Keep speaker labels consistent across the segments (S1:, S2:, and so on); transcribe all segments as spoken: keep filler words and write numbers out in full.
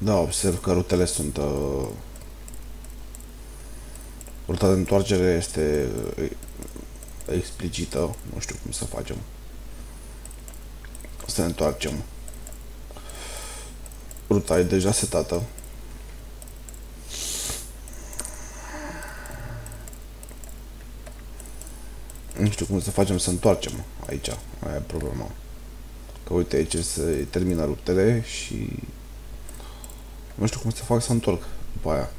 S1: Da, observ că rutele sunt... Uh, ruta de întoarcere este uh, explicită. Nu știu cum să facem. Să ne întoarcem. Ruta e deja setată. Nu știu cum să facem să întoarcem aici. Aia e problema. Că uite, aici se termină rutele și... Nu știu cum să fac să întorc după aia.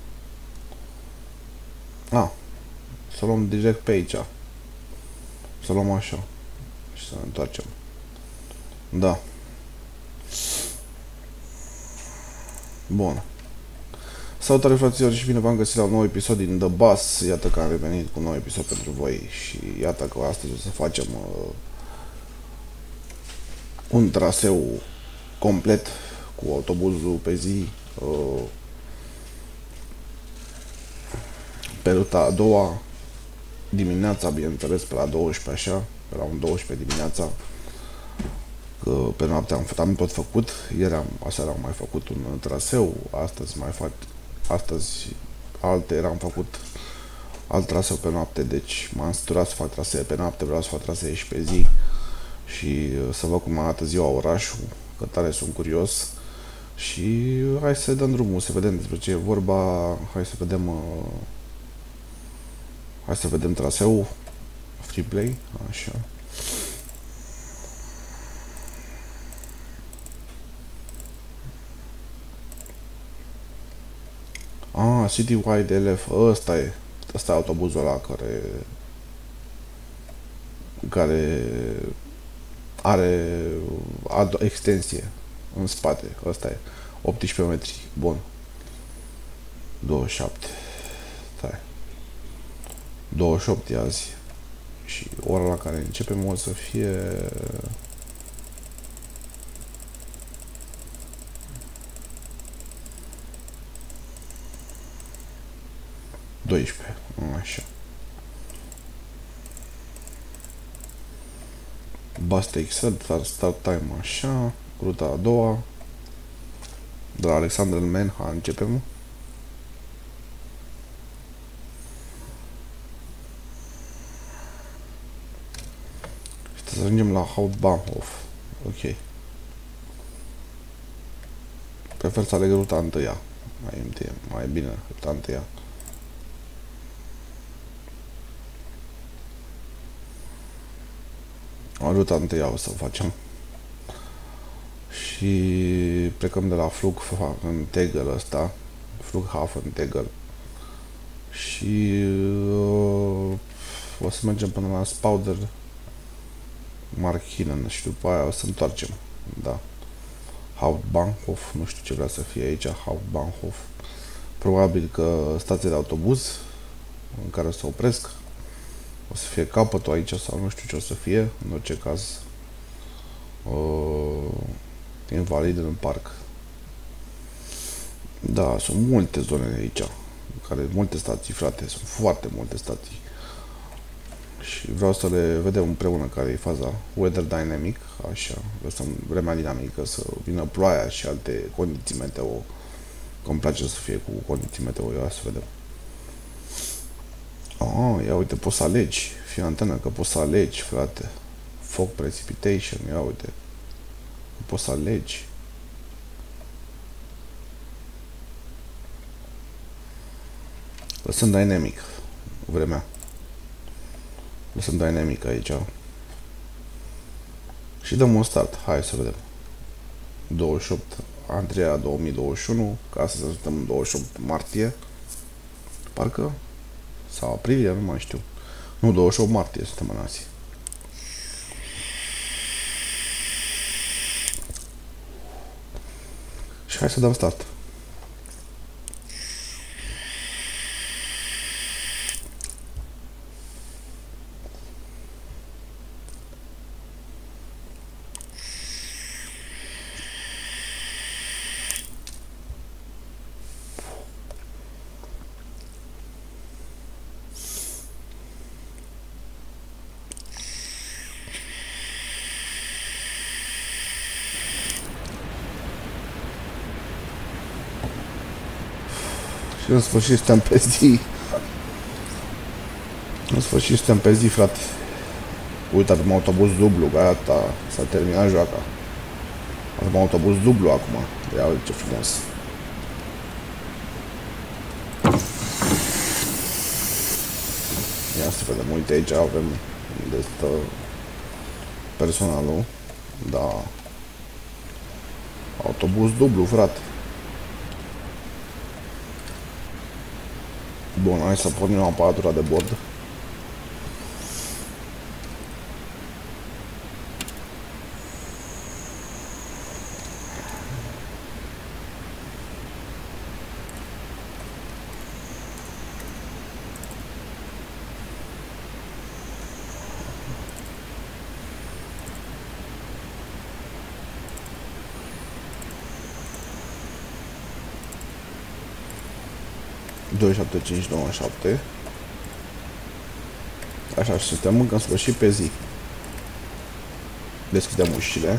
S1: A, să luăm direct pe aici. Să luăm așa. Și să ne întoarcem. Da. Bun. Salutare fraților și bine v-am găsit la un nou episod din The Bus. Iată că am revenit cu un nou episod pentru voi. Și iată că astăzi o să facem uh, un traseu complet cu autobuzul pe zi. Uh, pe ruta a doua dimineața, bineînțeles, pe la douăsprezece așa, pe la un douăsprezece dimineața, că pe noapte am, am tot făcut, ieri am, aseară am mai făcut un traseu, astăzi mai fac, astăzi alte am făcut alt traseu pe noapte, deci m-am săturat să fac trasee pe noapte, vreau să fac trasee și pe zi și să văd cum arată ziua orașul, că tare sunt curios și hai să dăm drumul, să vedem despre ce e vorba, hai să vedem uh, hai să vedem traseul free play, așa. Ah, Citywide L F, ăsta e, ăsta e autobuzul ăla care care are extensie în spate, ăsta e, optsprezece metri, bun, douăzeci și șapte, stai, douăzeci și opt e azi și ora la care începem o să fie douăsprezece, așa. Bus takes start, start time, așa, ruta a doua, de la Alexander Menha începem. Și să ajungem la Hauptbahnhof, ok. Prefer să aleg ruta întâia, mai, mai bine, ruta întâia. Ruta întâia o să o facem. Și plecăm de la Flughafen Tegel ăsta, Flughafen Tegel. Și uh, o să mergem până la Spauder Markinen și după aia o să întoarcem. Da. Hauptbahnhof, nu știu ce vrea să fie aici, Hauptbahnhof. Probabil că stație de autobuz în care o să opresc. O să fie capătul aici sau nu știu ce o să fie, în orice caz uh, invalid în parc. Da, sunt multe zone aici, care multe stații, frate, sunt foarte multe stații. Și vreau să le vedem împreună care e faza weather dynamic, așa, lăsăm vremea dinamică, să vină ploaia și alte condiții meteo. Că îmi place să fie cu condiții meteo, ia să vedem. Oh, ia uite, poți să alegi. Fii antenă că poți să alegi, frate. Fog precipitation, ia uite. Poți să alegi. Lăsăm dynamic vremea. Lăsăm dynamic aici. Și dăm un start. Hai să vedem. douăzeci și opt Andreea două mii douăzeci și unu. Ca să stăm în douăzeci și opt martie. Parcă. Sau aprilie, nu mai știu. Nu, douăzeci și opt martie suntem în Asia. Și hai să dăm start. în sfârșit suntem pe zi. În sfârșit suntem pe zi, frate. Uite, avem autobuz dublu, gata, s-a terminat joaca. Avem autobuz dublu acum. Ia uite ce frumos. Ia să vedem, uite aici avem unde stă personalul. Da. Autobuz dublu, frate. Bun, hai să pornim aparatura de bord. doi șapte cinci nouă șapte. Așa, și suntem încă în sfârșit pe zi. Deschidem ușile.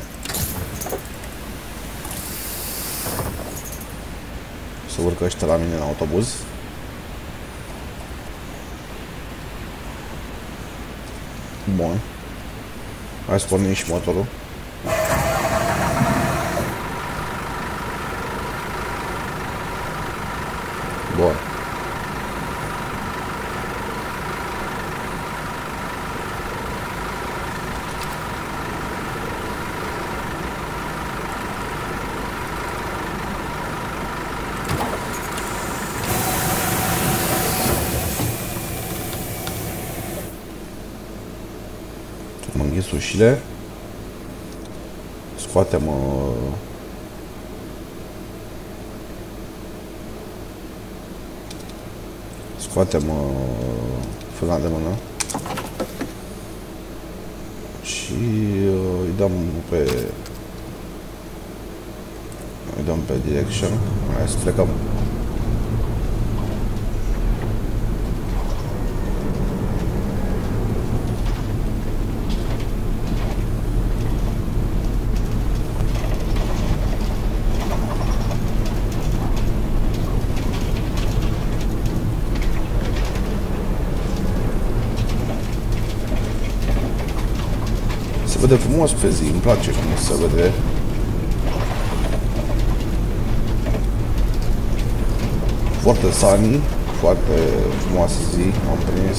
S1: Să urcă ăștia la mine în autobuz. Bun. Hai să pornim și motorul. Bun. Am înghis ușile. Scoatem uh, Scoatem uh, frâna de mână și uh, îi dăm pe îi dăm pe direction. Hai să plecăm. Se vede frumos pe zi, îmi place cum se vede. Foarte sunny, foarte frumoasă zi, am prins.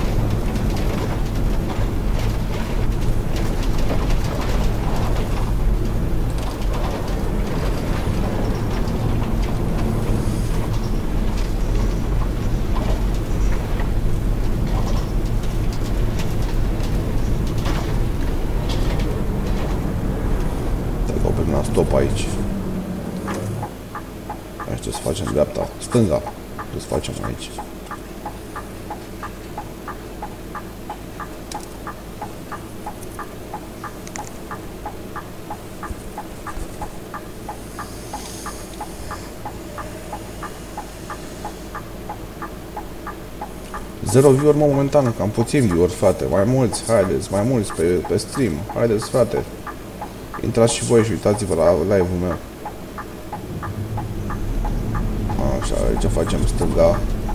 S1: Stop aici. Aici trebuie să facem dreapta, stânga. Trebuie să facem aici. Zero view-uri momentan, cam puțin view-uri, frate. Mai mulți, haideți, mai mulți pe, pe stream. Haideți, frate. Intrați și voi și uitați-vă la live-ul meu. Așa, aici facem stânga.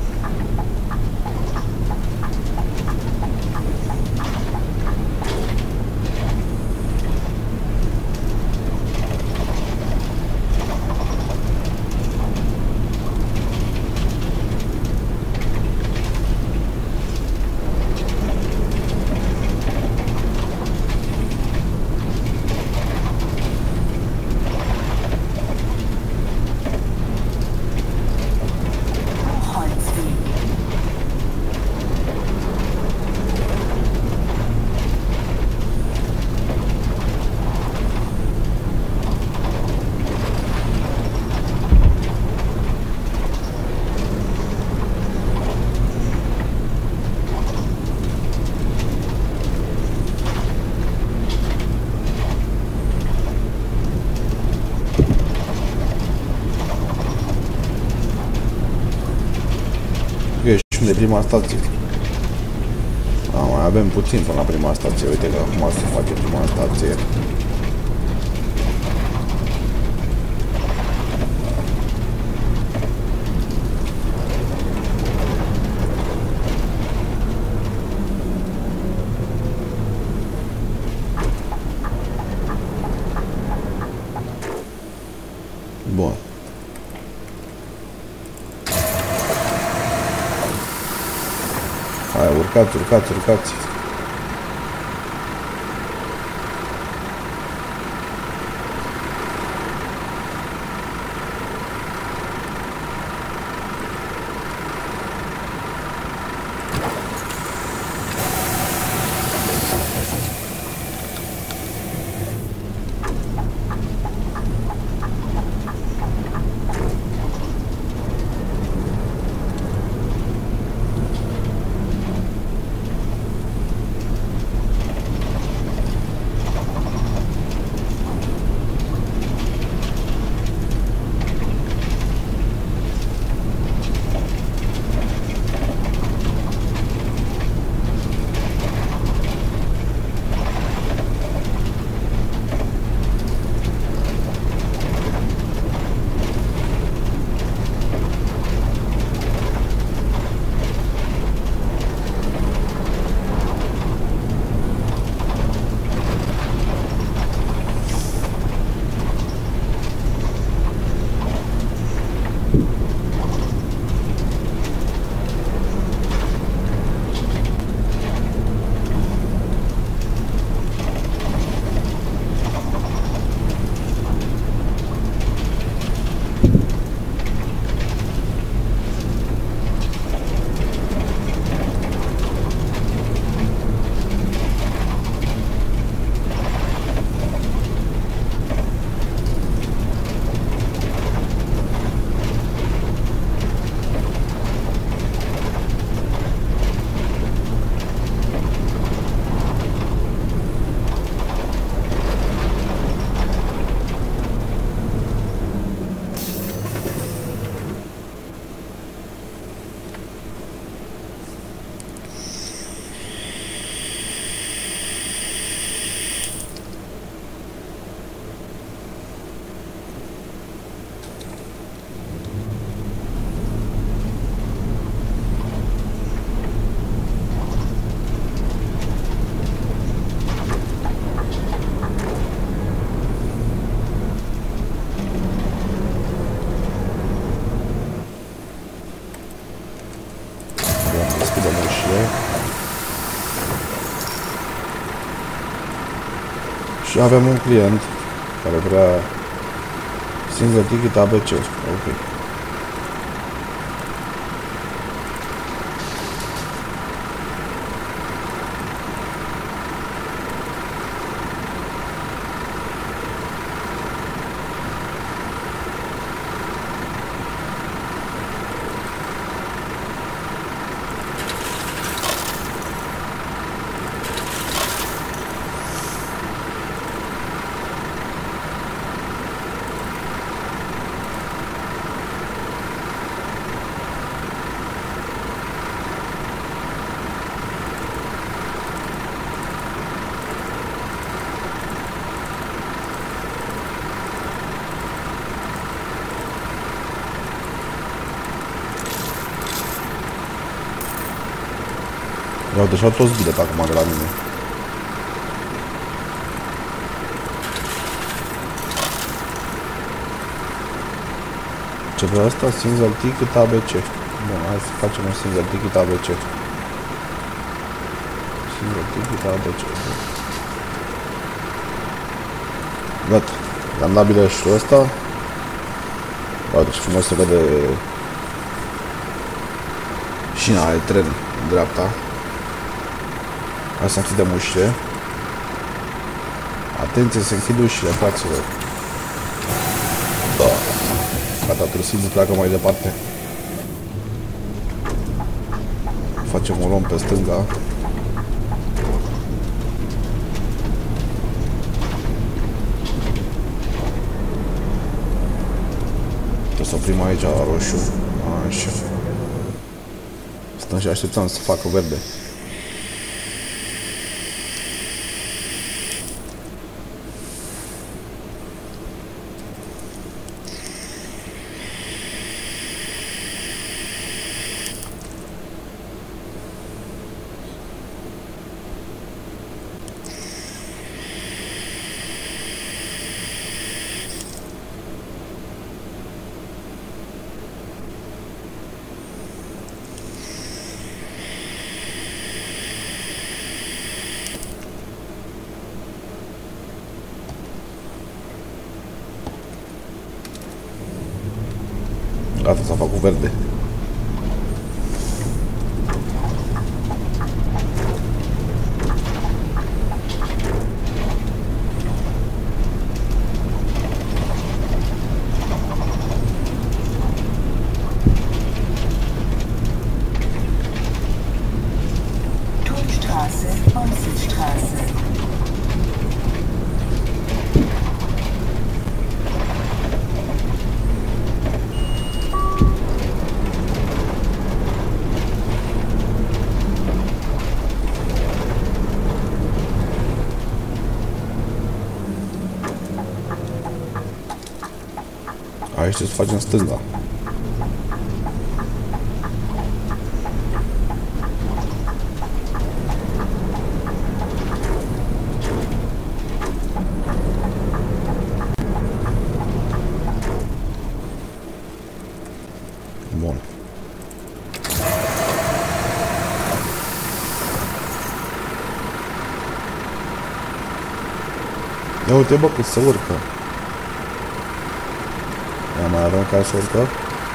S1: De prima stație. Da, mai avem puțin până la prima stație. Uite că acum se face prima stație. Hai, urcați, urcați, urcați. Și avem un client care vrea single ticket A B C. Ok. I-au deja toți bilet acum de la mine. Ce vrea asta? Single ticket A B C. Bun, hai să facem un single ticket A B C. Single ticket A B C. Gata. I-am dat biletul ăsta. Uite ce frumos se vede șina de tren în dreapta. Hai să închidem ușile. Atenție, se închid ușile, fraților. Da. Gata, Târsiu pleacă mai departe. Facem un rom pe stânga. Trebuie să oprim aici la roșu. Așa. Stăm și așteptăm să facă verde. Gata, s-a făcut verde. Aici ce să facem stânga. Bun. Ia uite, bă, cât se urcă. Ia mai avem care se urcă.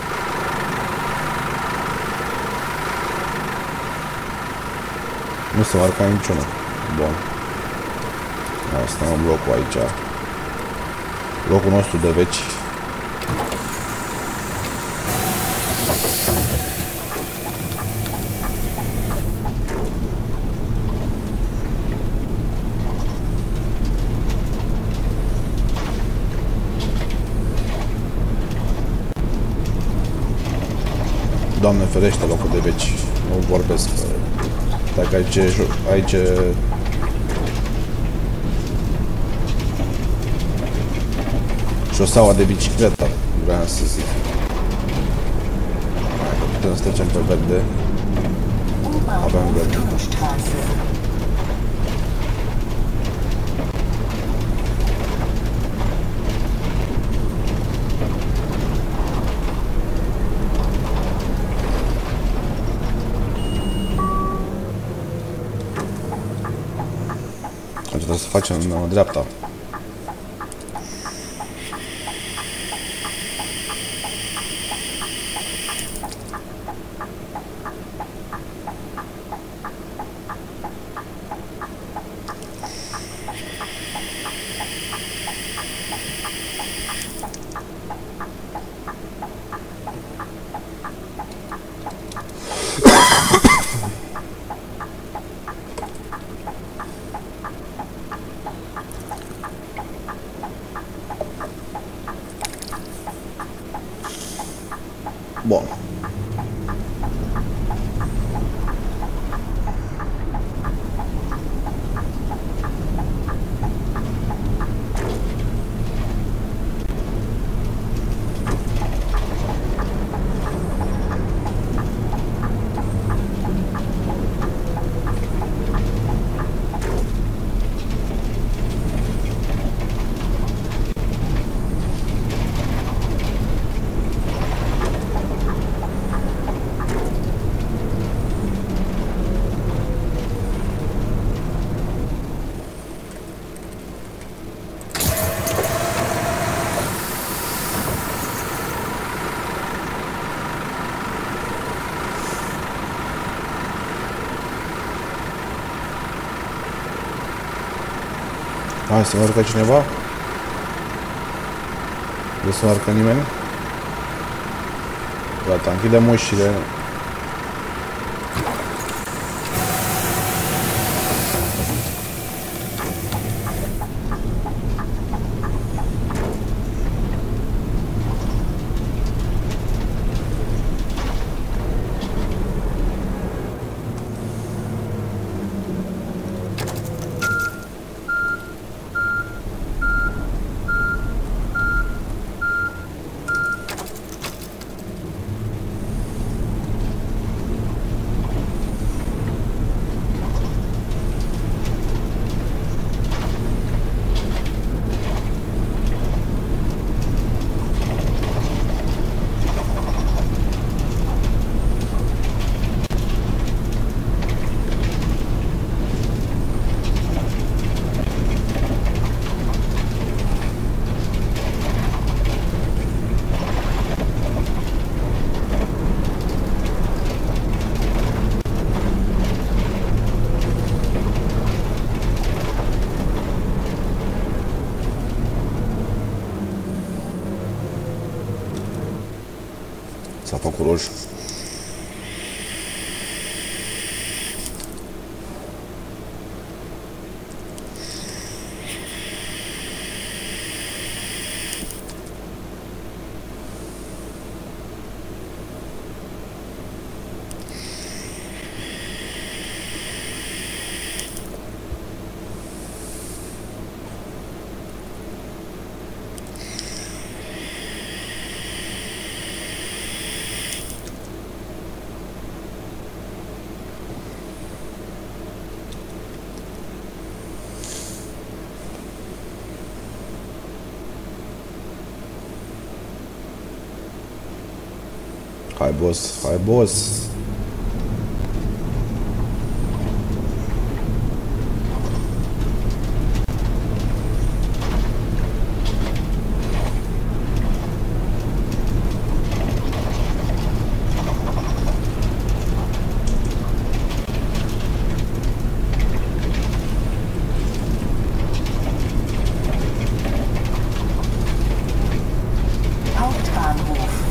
S1: Nu se marca niciuna. Bun. Asta am locul aici. Locul nostru de veci. Doamne ferește, locul de veci. Nu vorbesc. Dacă aici, aici șoseaua de bicicletă, vreau să zic. Hai că putem să trecem pe verde. Avem verde. Trebuie să facem în dreapta. Bun. Hai să urcă cineva? Nu se urcă nimeni? Gata, închidem ușile. S-a făcut roșu. Hai, boss, hai, boss.
S2: Hauptbahnhof.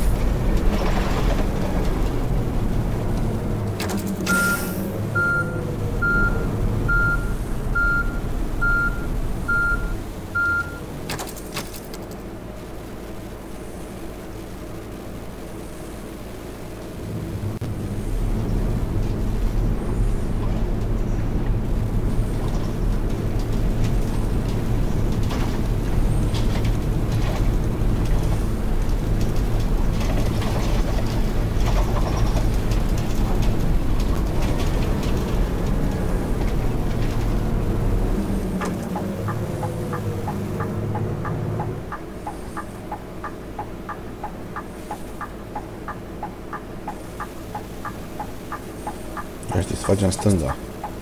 S1: Ia știi, să facem stânga.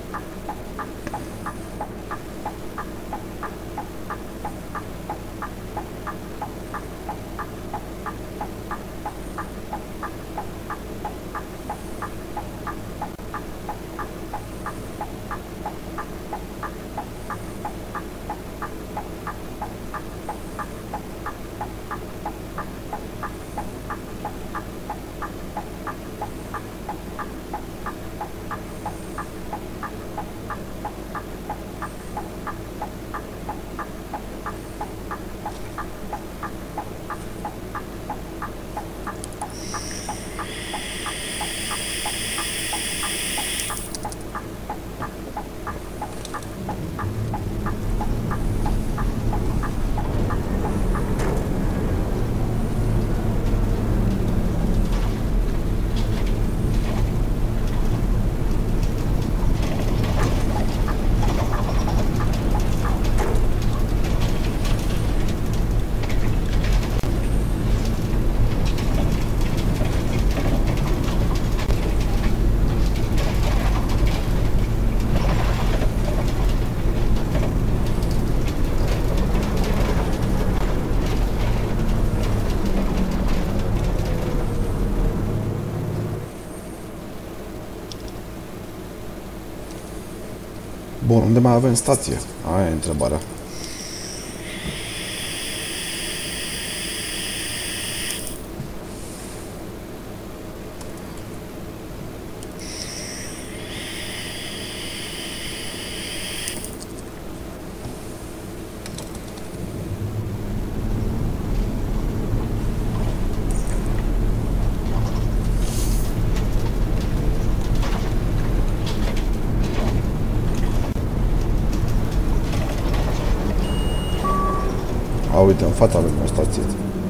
S1: Bun, unde mai avem stație? Aia e întrebarea. A, uite, în fața avem o stație.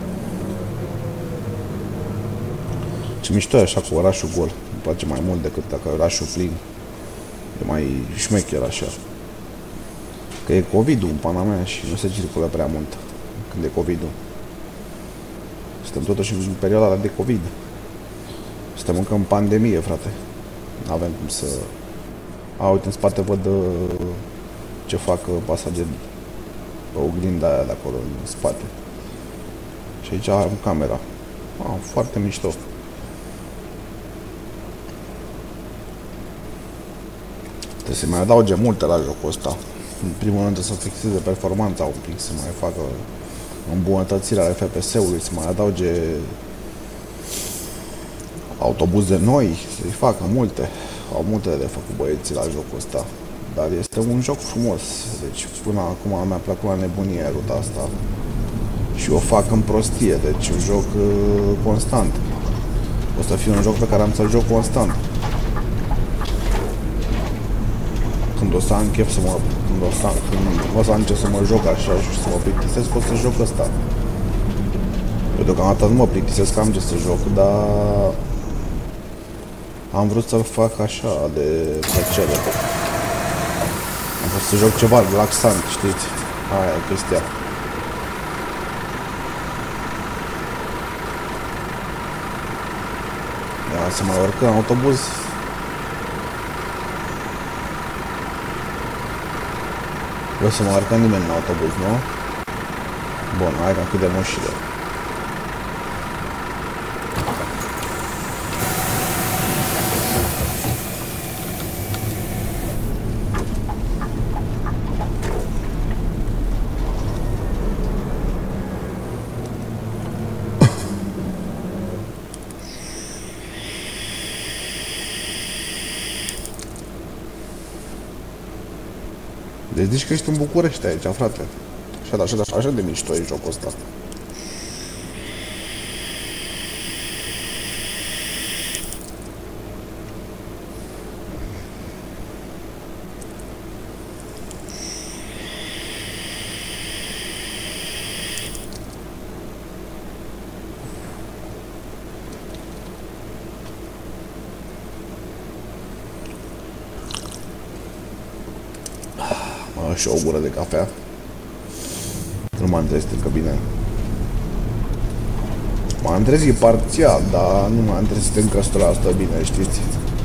S1: Ce mișto e așa cu orașul gol. Îmi place mai mult decât dacă orașul plin. E mai șmecher așa. Că e COVID-ul în pana mea și nu se circulă prea mult când e COVID-ul. Suntem totuși în perioada de COVID. Suntem încă în pandemie, frate. N-avem cum să... A, uite, în spate văd uh, ce fac uh, pasagerii. Pe oglinda aia de acolo, în spate. Și aici am camera. Ah, foarte mișto. Trebuie să mai adauge multe la jocul ăsta. În primul rând să fixeze performanța un pic, să mai facă îmbunătățirea ale F P S-ului, să mai adauge autobuze noi, să-i facă multe. Au multe de făcut băieții la jocul ăsta. Dar este un joc frumos. Deci până acum mi-a plăcut la nebunie ruta asta. Și o fac în prostie, deci un joc uh, constant. O să fie un joc pe care am să-l joc constant. Când o să am chef să mă... Când o să, când o să am chef să mă joc așa și să mă plictisesc, pot să joc ăsta. Eu deocamdată nu mă plictisesc, am ce să joc, dar... Am vrut să-l fac așa, de plăcere. Am vrut să joc ceva relaxant, știți? Aia e chestia. Ia să mai urc în autobuz. O să mă urcă nimeni în autobuz, nu? Bun, hai că închidem ușile. Deci zici că ești în București aici, frate. Așa, așa, așa, așa de mișto e jocul ăsta. Și o gură de cafea. Nu m-am trezit încă bine. M-am trezit parțial, dar nu m-am trezit încă o sută la sută bine, știți?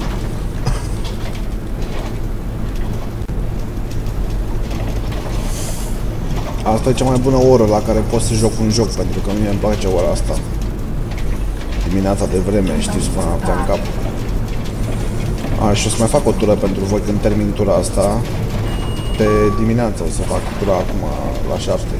S1: Asta e cea mai bună oră la care pot să joc un joc, pentru că mie îmi place ora asta. Dimineața de vreme, știți, până noaptea în cap. A, și o să mai fac o tură pentru voi când termin tura asta. Pe dimineață o să fac tura acum la șapte.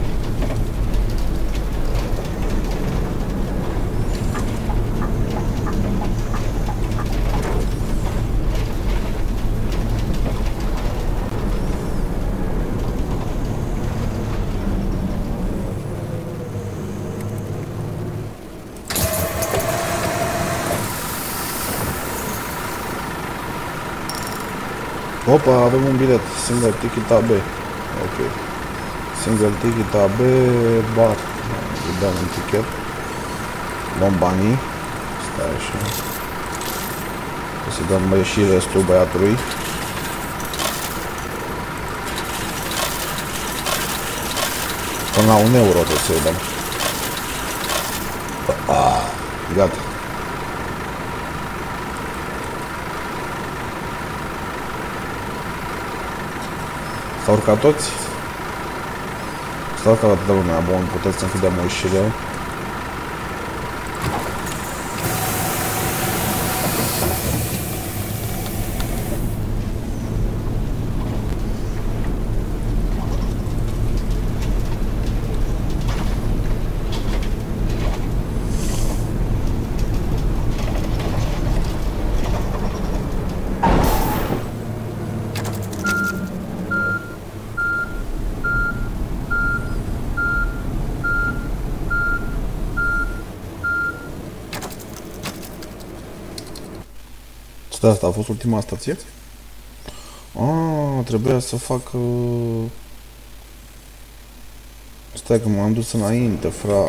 S1: Opa, avem un bilet, single ticket A B. Ok. Single ticket A B, bar. Îi dăm un ticket. Luăm banii. Stai așa. O să dăm și restul băiatului. Până la un euro trebuie să-i dăm. Ah, gata. S-au urcat toți? S-au urcat la toată lumea. Bun, puteți să închidem ușile. Da, asta a fost ultima stație? Ah, trebuia să fac... Uh... Stai că m-am dus înainte, fra.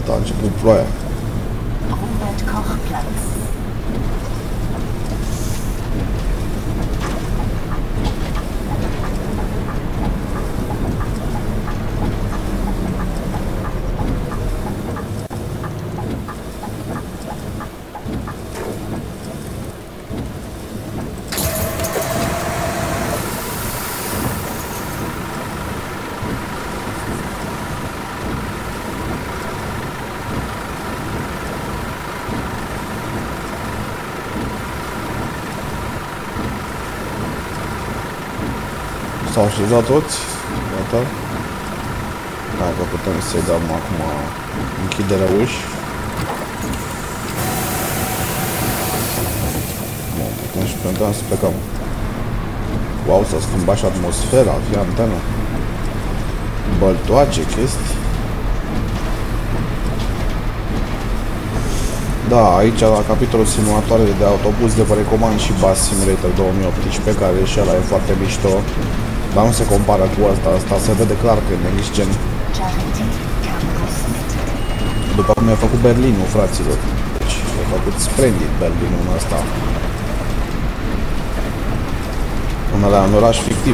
S1: Gata, a început ploaia.
S2: Robert Koch-Platz.
S1: S-au așezat toți, gata. Hai că putem să-i dăm acum închiderea uși. Bun, putem și putem să plecăm. Wow, s-a schimbat și atmosfera, fie antena. Băltoace, chestii. Da, aici la capitolul simulatoare de autobuz de vă recomand și Bus Simulator două mii optsprezece, care și ăla e foarte mișto. Dar nu se compară cu asta, asta se vede clar că e next gen. După cum mi-a făcut Berlinul, fraților. Deci mi-a făcut splendid Berlinul ăsta. Până la un oraș fictiv.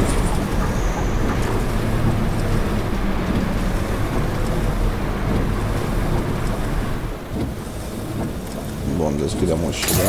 S1: Bun, deschidem ușile.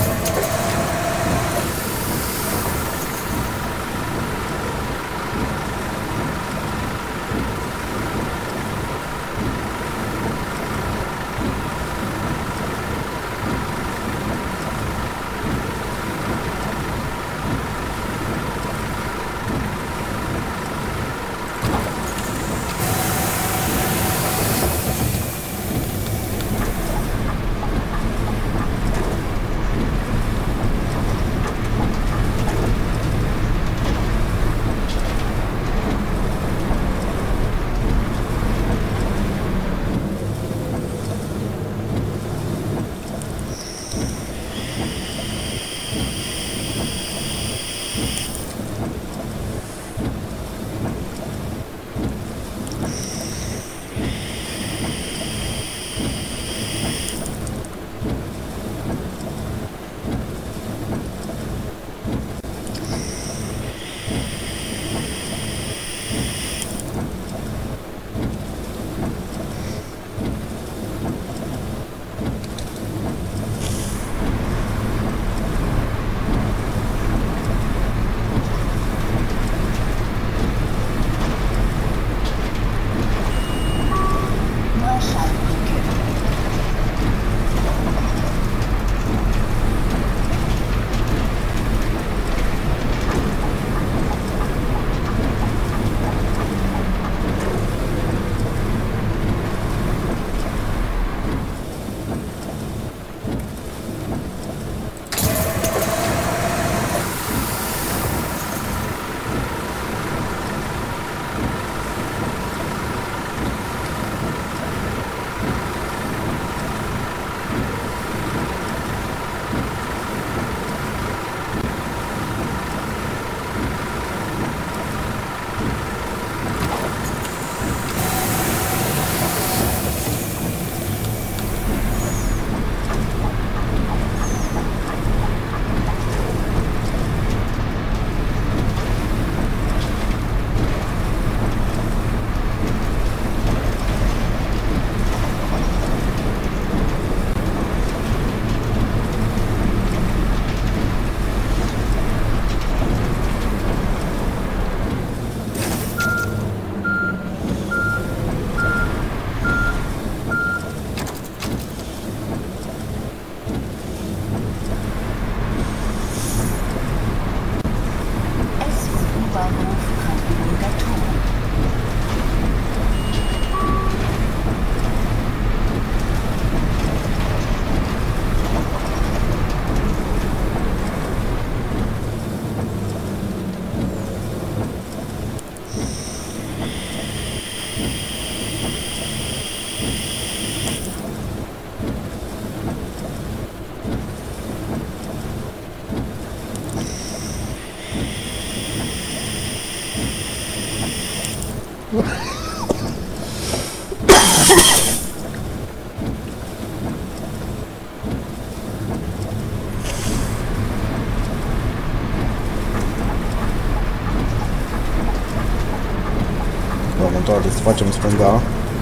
S1: să facem stânga.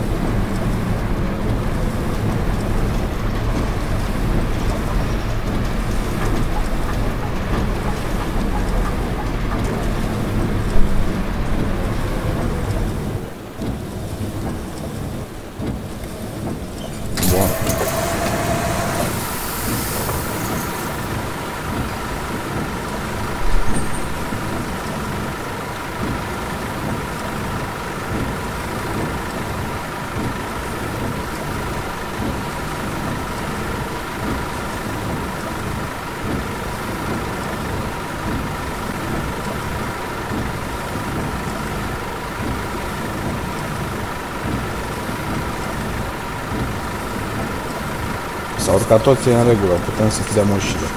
S1: S-au urcat toți în regulă, putem să fim ușile.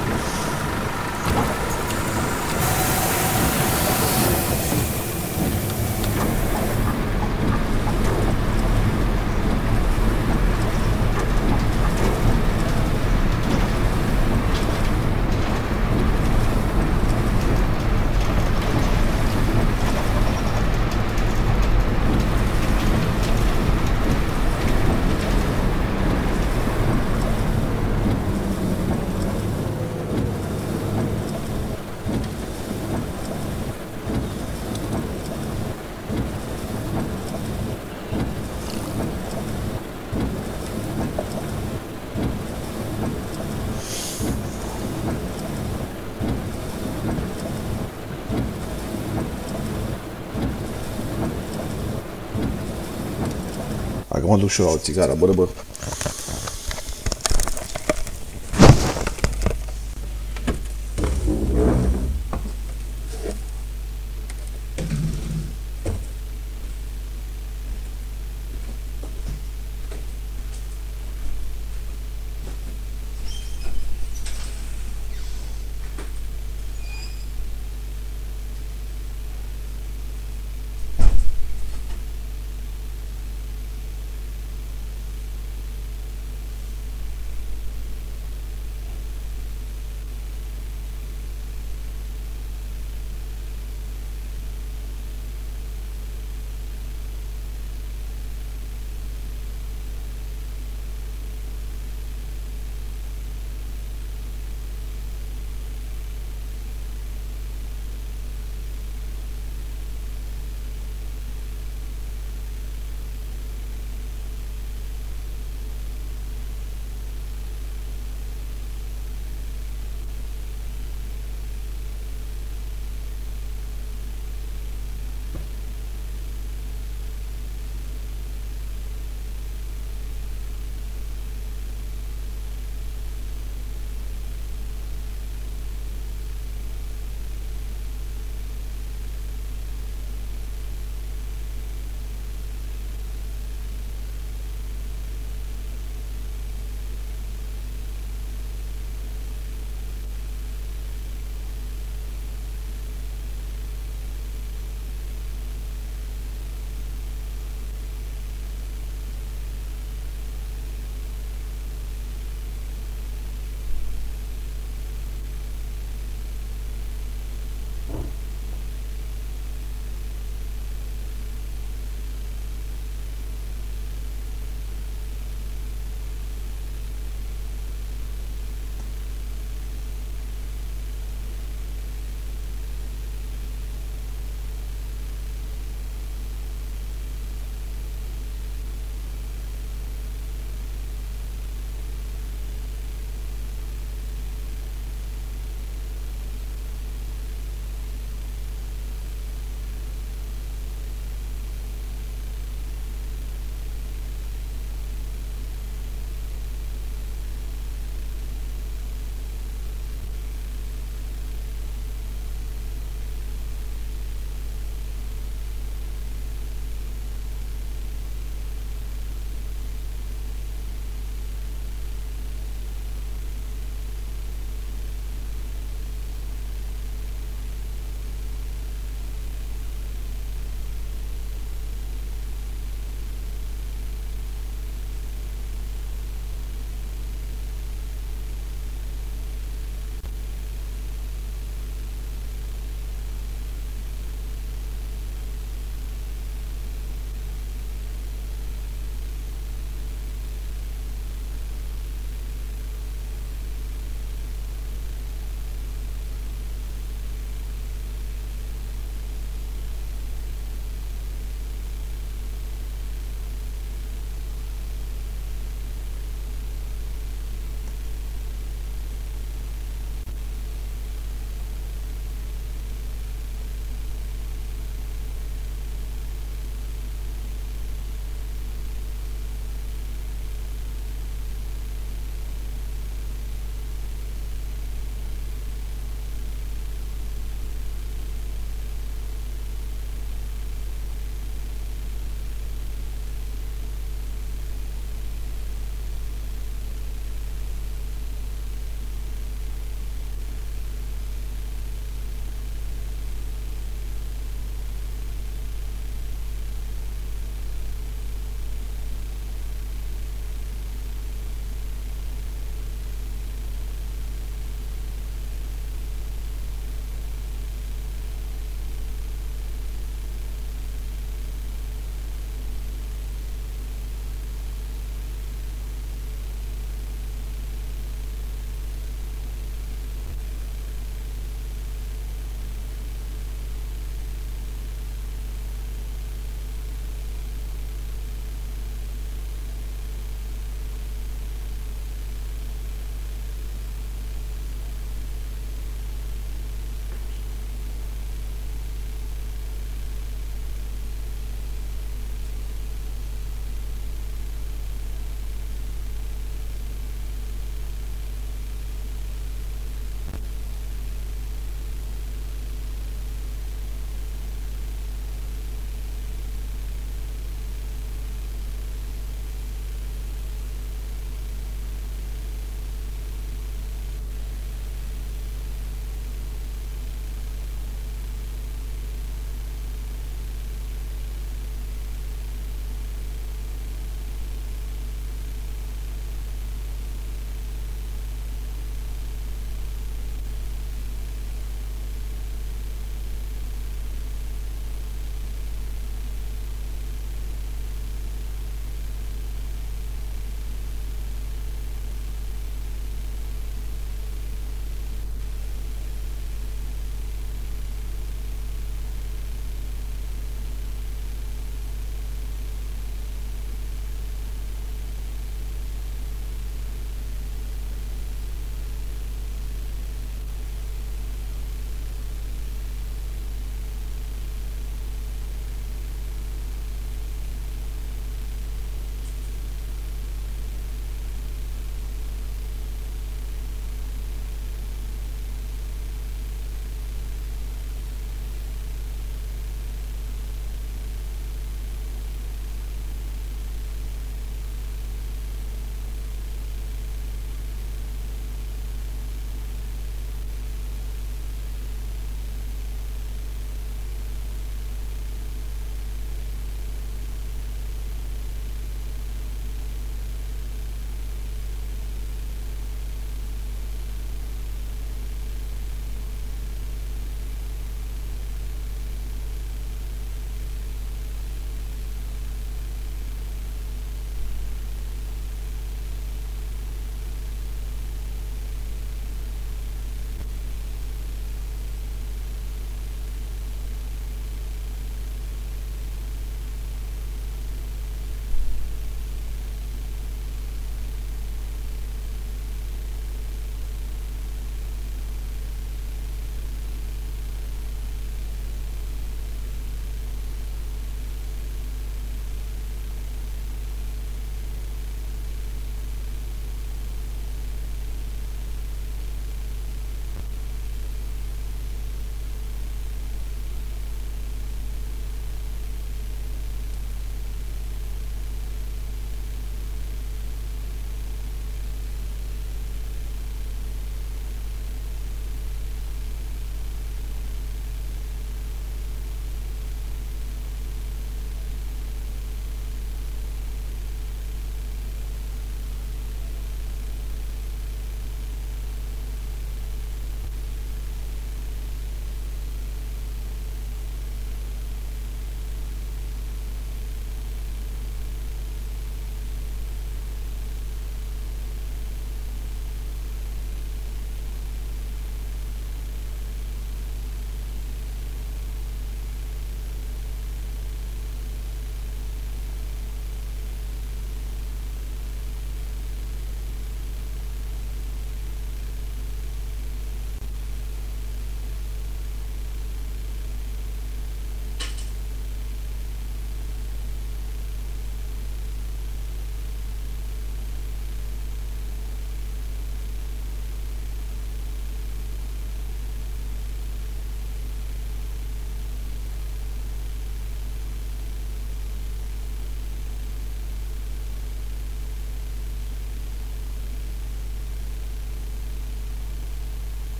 S1: Acum mă duc și eu la o țigară, bă, bă.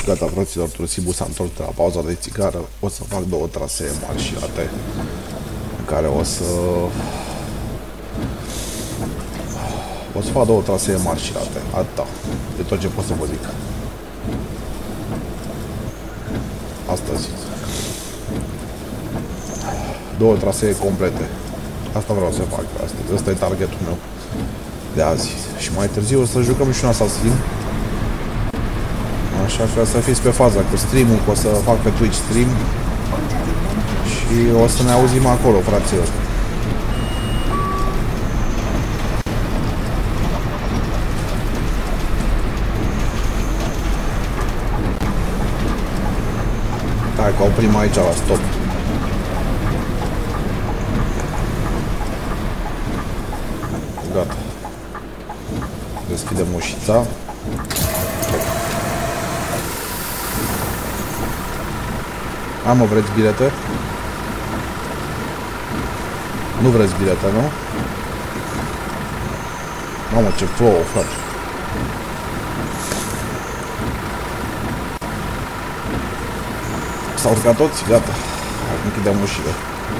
S1: Gata, fraților, Tursibu s-a întors de la pauza de țigară. O să fac două trasee marșiate în care o să... O să fac două trasee marșiate. Atâta. De tot ce pot să vă zic. Astăzi. Două trasee complete. Asta vreau să fac astăzi. Ăsta e targetul meu de azi. Și mai târziu o să jucăm și un Assassin. Așa că să fiți pe faza cu stream-ul, că o să fac pe Twitch stream. Și o să ne auzim acolo, fraților. Hai că oprim aici la stop. Gata. Deschidem ușița. Am, mă, vreți bilete? Nu vreți bilete, nu? Mamă, ce flow, frate. S-au urcat toți? Gata. Închidem ușile.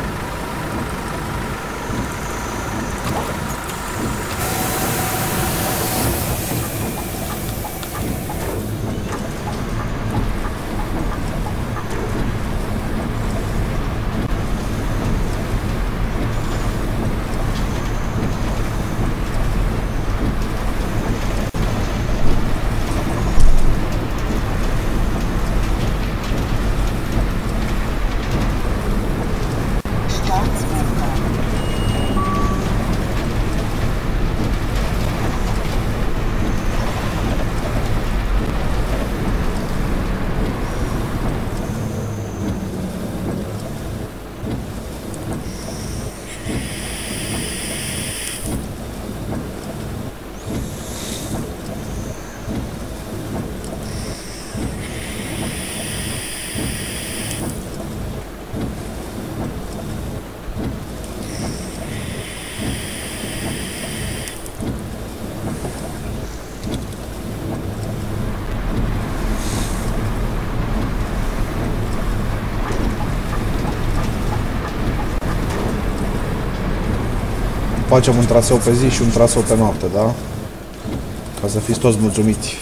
S1: Facem un traseu pe zi și un traseu pe noapte, da? Ca să fiți toți mulțumiți.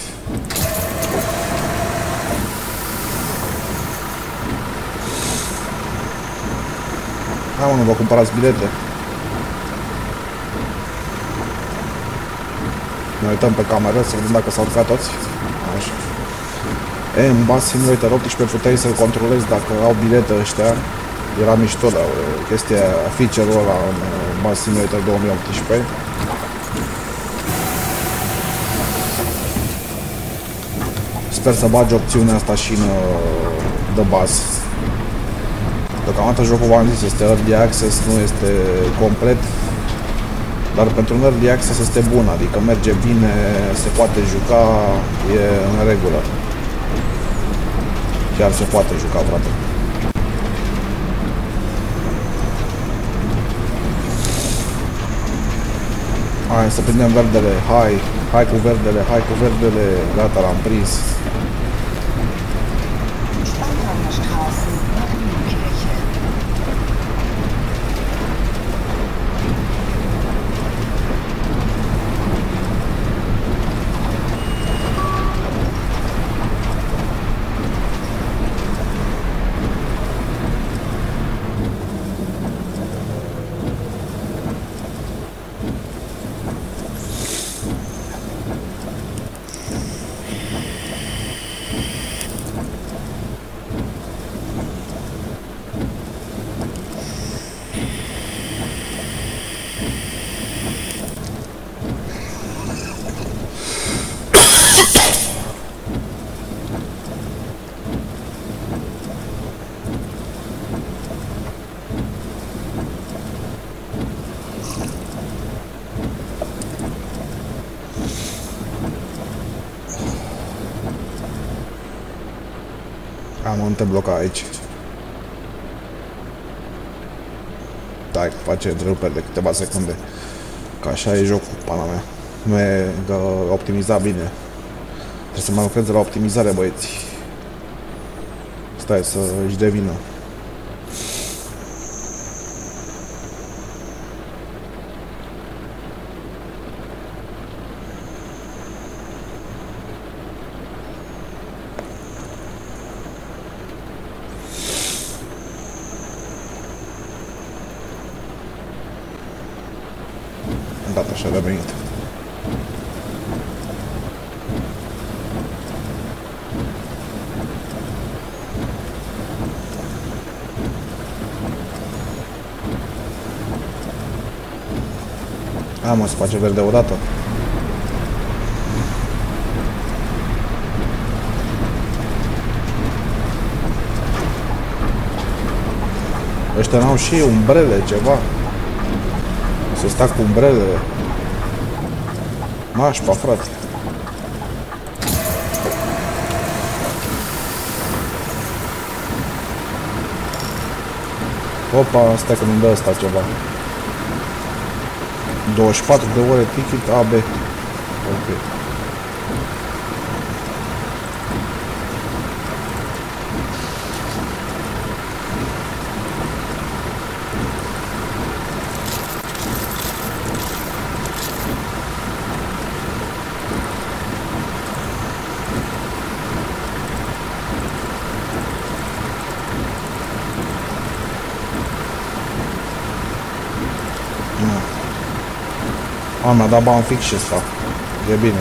S1: Hai, mă, nu vă cumpărați bilete. Ne uităm pe cameră să vedem dacă s-au urcat toți. Așa. E, în Bus Simulator optsprezece puteai să-l controlezi dacă au bilete ăștia. Era mișto la chestia, feature-ul ăla în Bus Simulator două mii optsprezece. Sper să bage opțiunea asta și în The Bus. Deocamdată jocul, v-am zis, este Early Access, nu este complet. Dar pentru un Early Access este bun, adică merge bine, se poate juca, e în regulă. Chiar se poate juca, frate. Hai să prindem verdele, hai, hai cu verdele, hai cu verdele, gata, l-am prins. Am un te bloca aici. Dai, face întreruperi de câteva secunde. Că așa e jocul, pana mea. Nu e optimizat bine. Trebuie să mai lucrez la optimizare, băieți. Stai să își devină. Gata, și-a revenit. A, mă, se face verde odată. Ăștia n-au și umbrele, ceva. Să sta cu umbrele. Mașpa, frate. Opa, stai că nu-mi dă ăsta ceva. douăzeci și patru de ore ticket A B. Ok. A, mi-a dat bani fix și ăsta. E bine.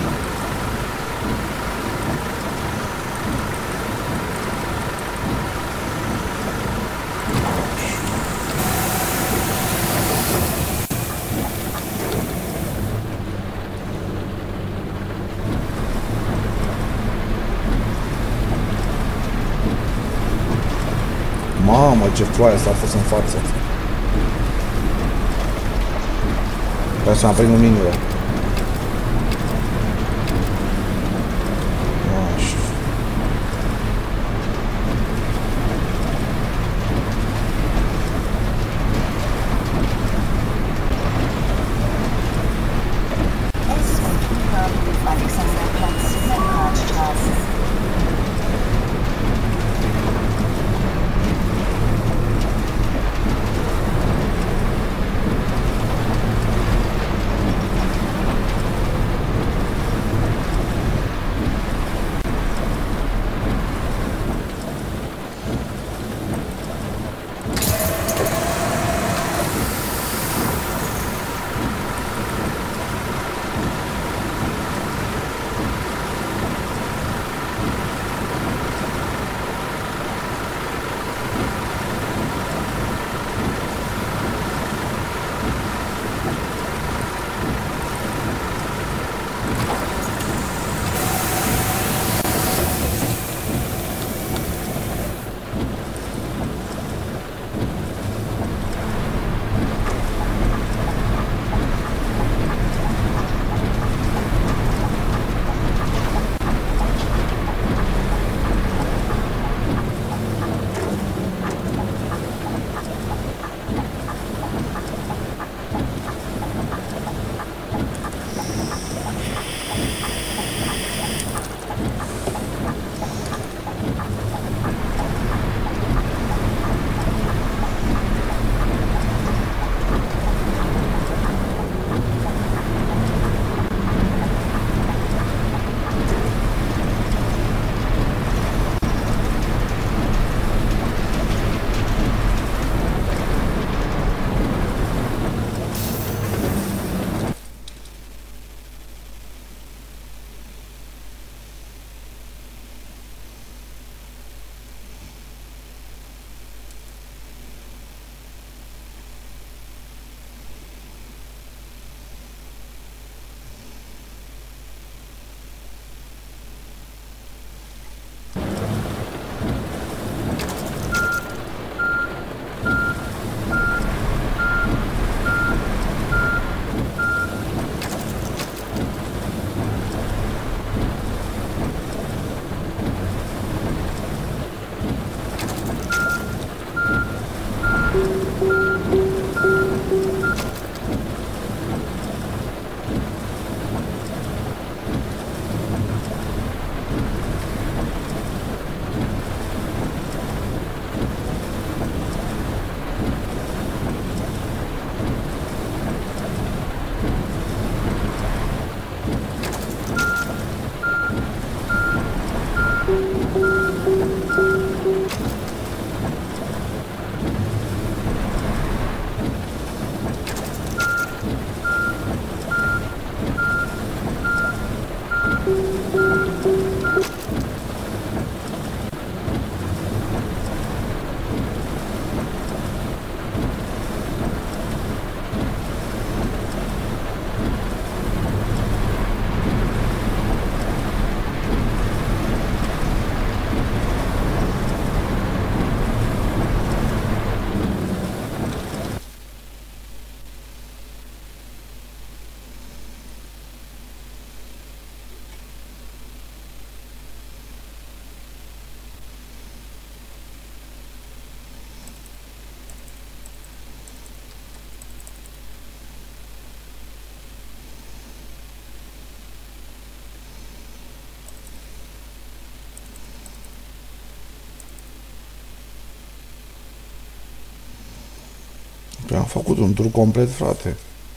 S1: Mamă, ce ploaie s-a fost în față. Trebuie să mă prind luminile. Așa. Mi-am făcut un tur complet, frate.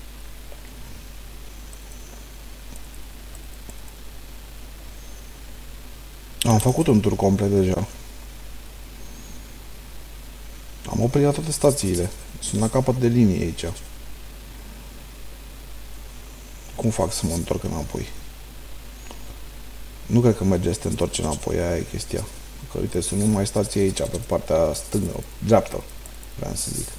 S1: Am făcut un tur complet deja. Am oprit la toate stațiile. Sunt la capăt de linie aici. Cum fac să mă întorc înapoi? Nu cred că merge să te întorci înapoi, aia e chestia. Că uite, sunt numai stații aici, pe partea stângă, dreaptă, vreau să zic.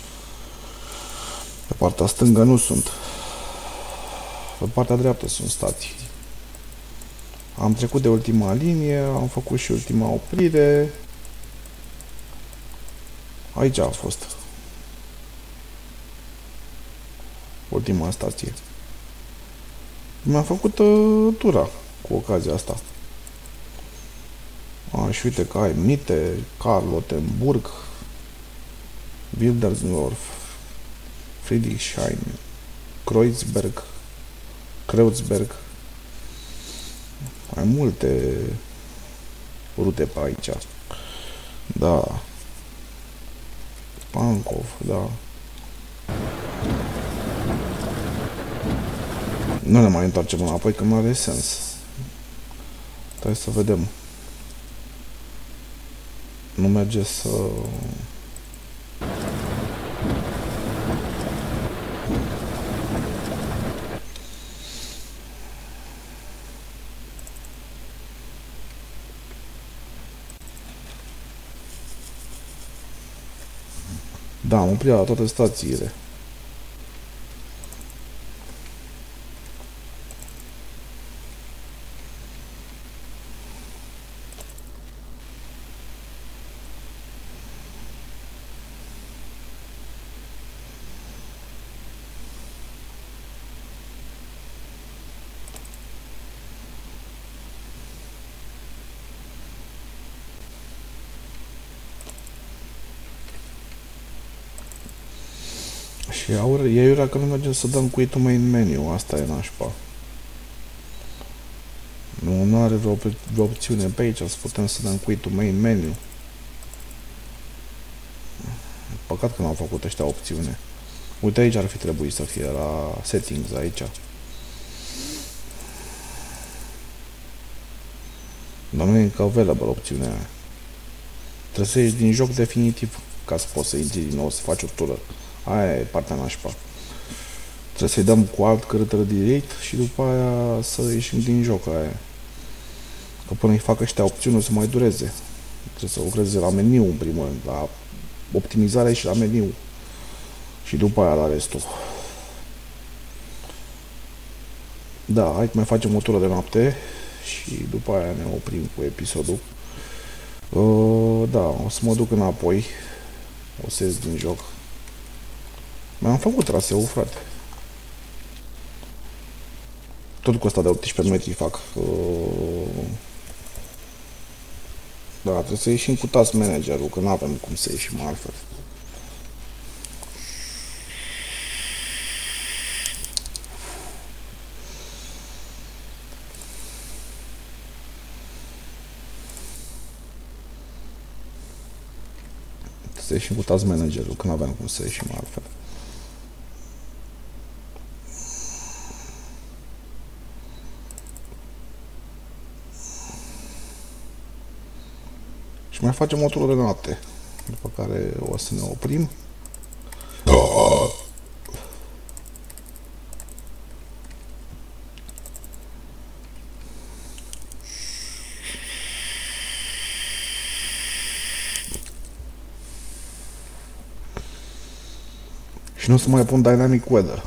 S1: Pe partea stângă nu sunt. Pe partea dreaptă sunt stații. Am trecut de ultima linie, am făcut și ultima oprire. Aici a fost ultima stație. Mi-am făcut uh, tura cu ocazia asta. A, și uite că ai Mitte, Charlottenburg, Wildersdorf, Friedrichshain, Kreuzberg, Kreuzberg. Mai multe rute pe aici. Da. Pankov, da. Nu ne mai întoarcem înapoi, că nu are sens. Hai să vedem. Nu merge să... Da, am oprit la toate stațiile. Și aur, e iurea că nu mergem să dăm quit to main menu, asta e nașpa. Nu, nu are vreo, vreo opțiune pe aici, să putem să dăm quit to main menu. Păcat că n-au făcut ăștia opțiune. Uite, aici ar fi trebuit să fie, la settings aici. Dar nu e încă available opțiunea aia. Trebuie să ieși din joc definitiv ca să poți să intri din nou, să faci o tură. Aia e partea nașpa. Trebuie să-i dăm cu alt cărătără direct și după aia să ieșim din joc aia. Că până îi fac ăștia opțiuni o să mai dureze. Trebuie să lucreze la meniu în primul rând, la optimizare și la meniu. Și după aia la restul. Da, hai că mai facem o tură de noapte și după aia ne oprim cu episodul. Uh, da, o să mă duc înapoi. O să ies din joc. Mi-am făcut traseul, frate. Tot cu asta de optsprezece metri fac. Uh... Da, trebuie să ieșim cu task managerul, că nu avem cum să ieșim altfel. Trebuie să ieșim cu task managerul, că nu avem cum să ieșim altfel. Și mai facem o tură de noapte, după care o să ne oprim. Și nu o să mai pun Dynamic Weather.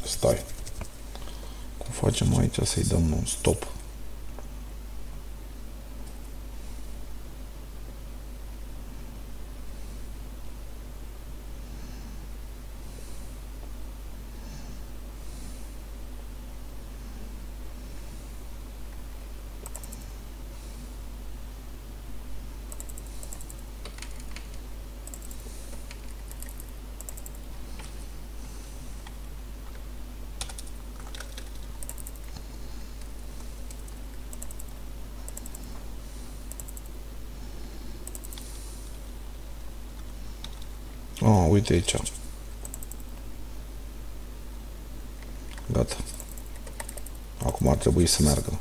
S1: Stai. Cum facem aici să-i dăm un stop? Oh, uite aici. Gata. Acum ar trebui să meargă.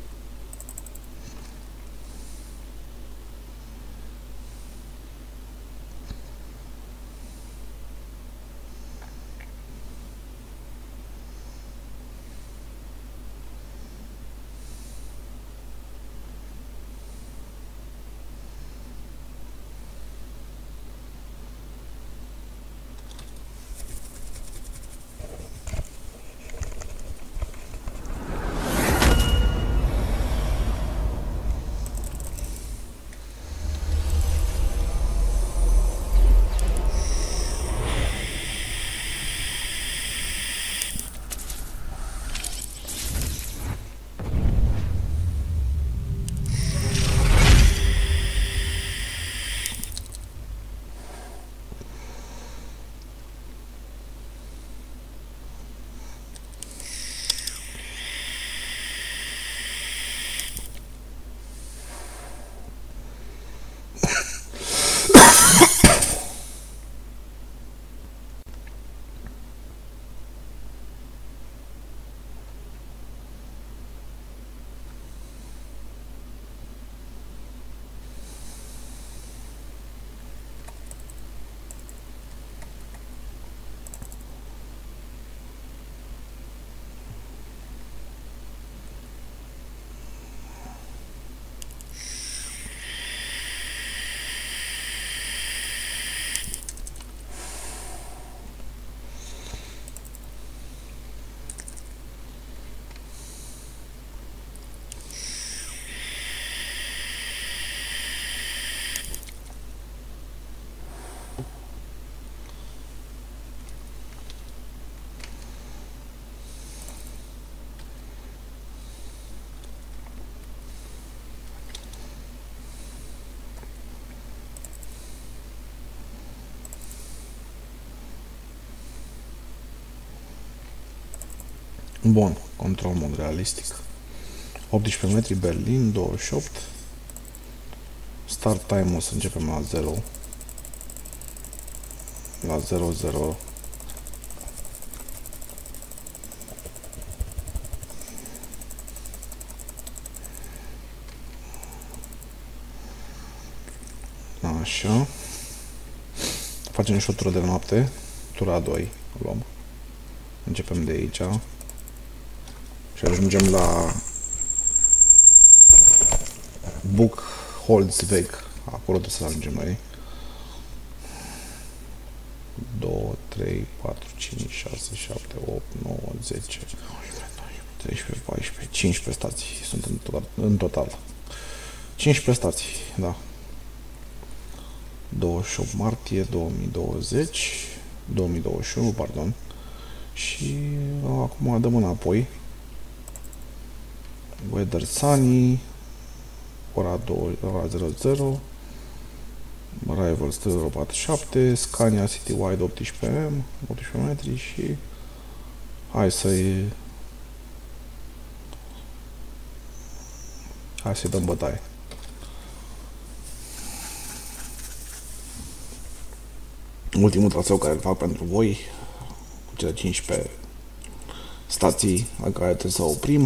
S1: Bun, control mod realistic. optsprezece metri, Berlin, douăzeci și opt. Start time o să începem la zero. La zero zero. Așa. Facem și o tură de noapte. Tura a doi luăm. Începem de aici. Și ajungem la Buchholzweg. Acolo trebuie să ajungem noi. doi, trei, patru, cinci, șase, șapte, opt, nouă, zece, treisprezece, paisprezece, cincisprezece stații sunt în total. În total. cincisprezece stații, da. douăzeci și opt martie două mii douăzeci, două mii douăzeci și unu, pardon. Și acum dăm înapoi. Weather sunny, ora doi, ora zero zero, Arrival zero patru șapte, Scania Citywide optsprezece M, optsprezece metri și hai să-i hai să-i dăm bătaie. Ultimul traseu care îl fac pentru voi, cu cele cincisprezece stații la care trebuie să oprim.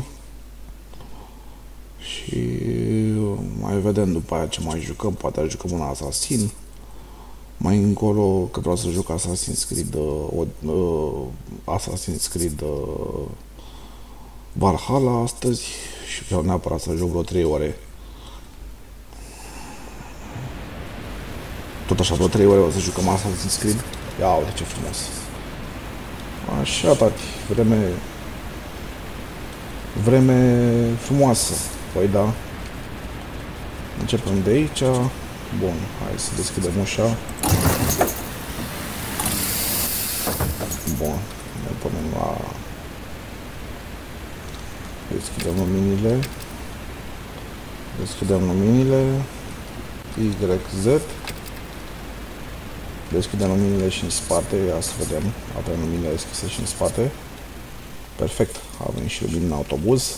S1: Și mai vedem după aia ce mai jucăm, poate jucăm un Assassin. Mai încolo, că vreau să joc Assassin's Creed, uh, uh, Assassin's Creed uh, Valhalla astăzi și vreau neapărat să joc vreo trei ore. Tot așa, vreo trei ore o să jucăm Assassin's Creed. Ia uite ce frumos. Așa, tati, vreme... Vreme frumoasă. Păi da. Începem de aici. Bun, hai să deschidem ușa. Bun, ne punem la... Deschidem luminile. Deschidem luminile. Y Z. Deschidem luminile și în spate. Ia să vedem. Avem luminile deschise și în spate. Perfect. Avem și lumini în autobuz.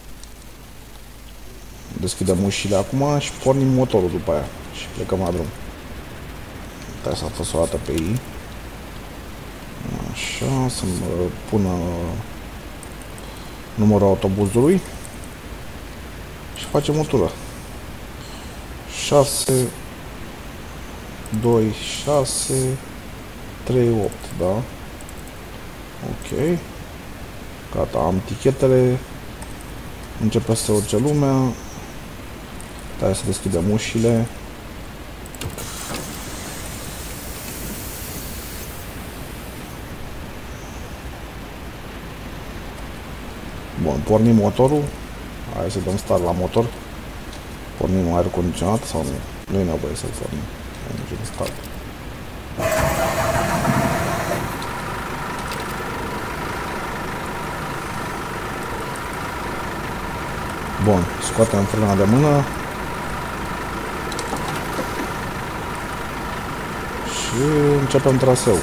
S1: Deschidem ușile acum și pornim motorul după aia. Și plecăm la drum. Trebuie să a fost o dată pe I. Așa, să-mi pună numărul autobuzului. Și facem o tură. șase, doi, șase, trei, opt, da? Ok. Gata, am tichetele. Începe să urce lumea. Hai să deschidem ușile. Bun, pornim motorul. Hai să dăm start la motor. Pornim aer condiționat sau nu? Nu e nevoie să-l pornim. Hai să dăm start. Bun, scoatem frâna de mână. Și începem traseul.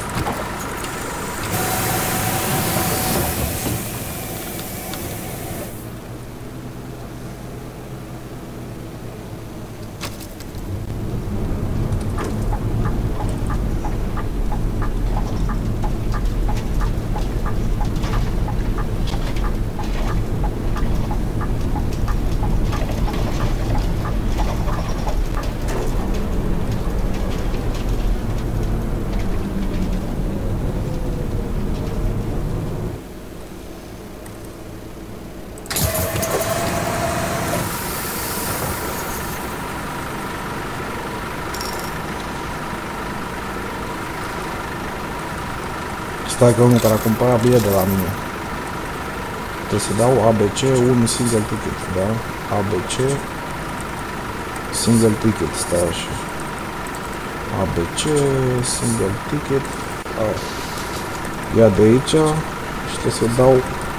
S1: Stai că unul care a cumpărat bilet de la mine. Trebuie să dau A B C un single ticket, da? A B C single ticket, stai așa. A B C single ticket. Aia. Ia de aici și trebuie să dau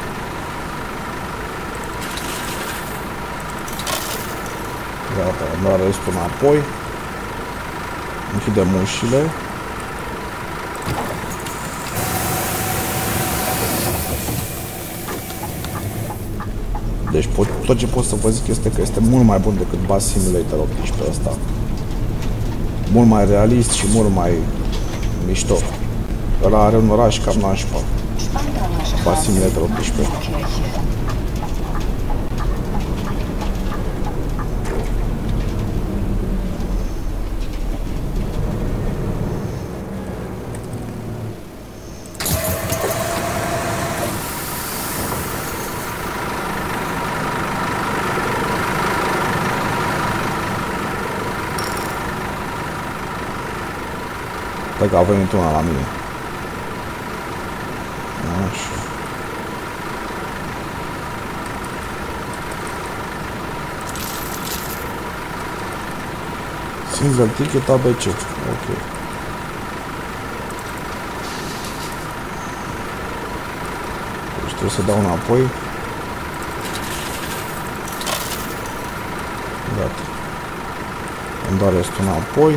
S1: gata, îmi dau restul înapoi. Închidem ușile. Deci pot, tot ce pot să vă zic este că este mult mai bun decât Bus Simulator optsprezece ăsta. Mult mai realist și mult mai mișto. Ăla are un oraș cam nașpa. Bus Simulator optsprezece. Cred că a venit una la mine. Așa. Single ticket A B C. Ok. Deci trebuie să dau înapoi. Gata. Îmi dau restul înapoi.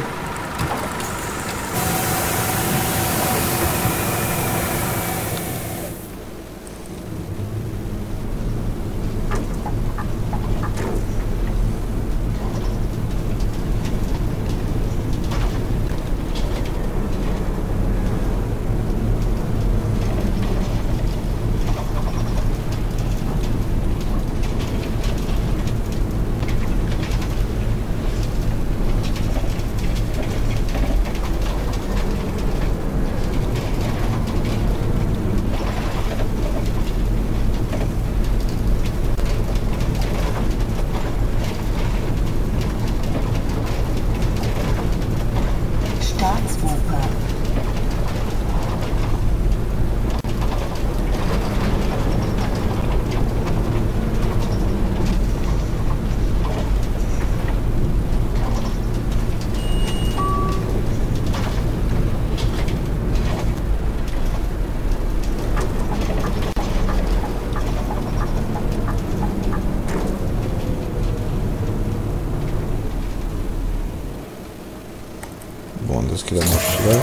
S1: Bun, deschidem ușile.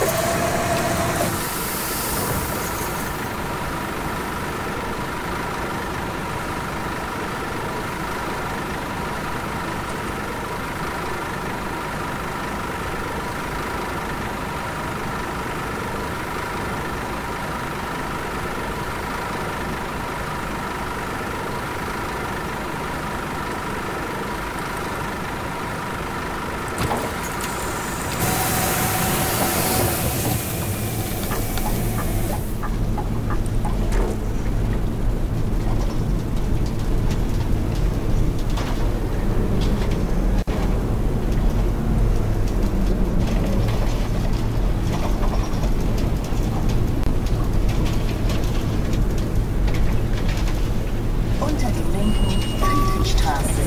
S2: Unter dem linken Friedrichstraße.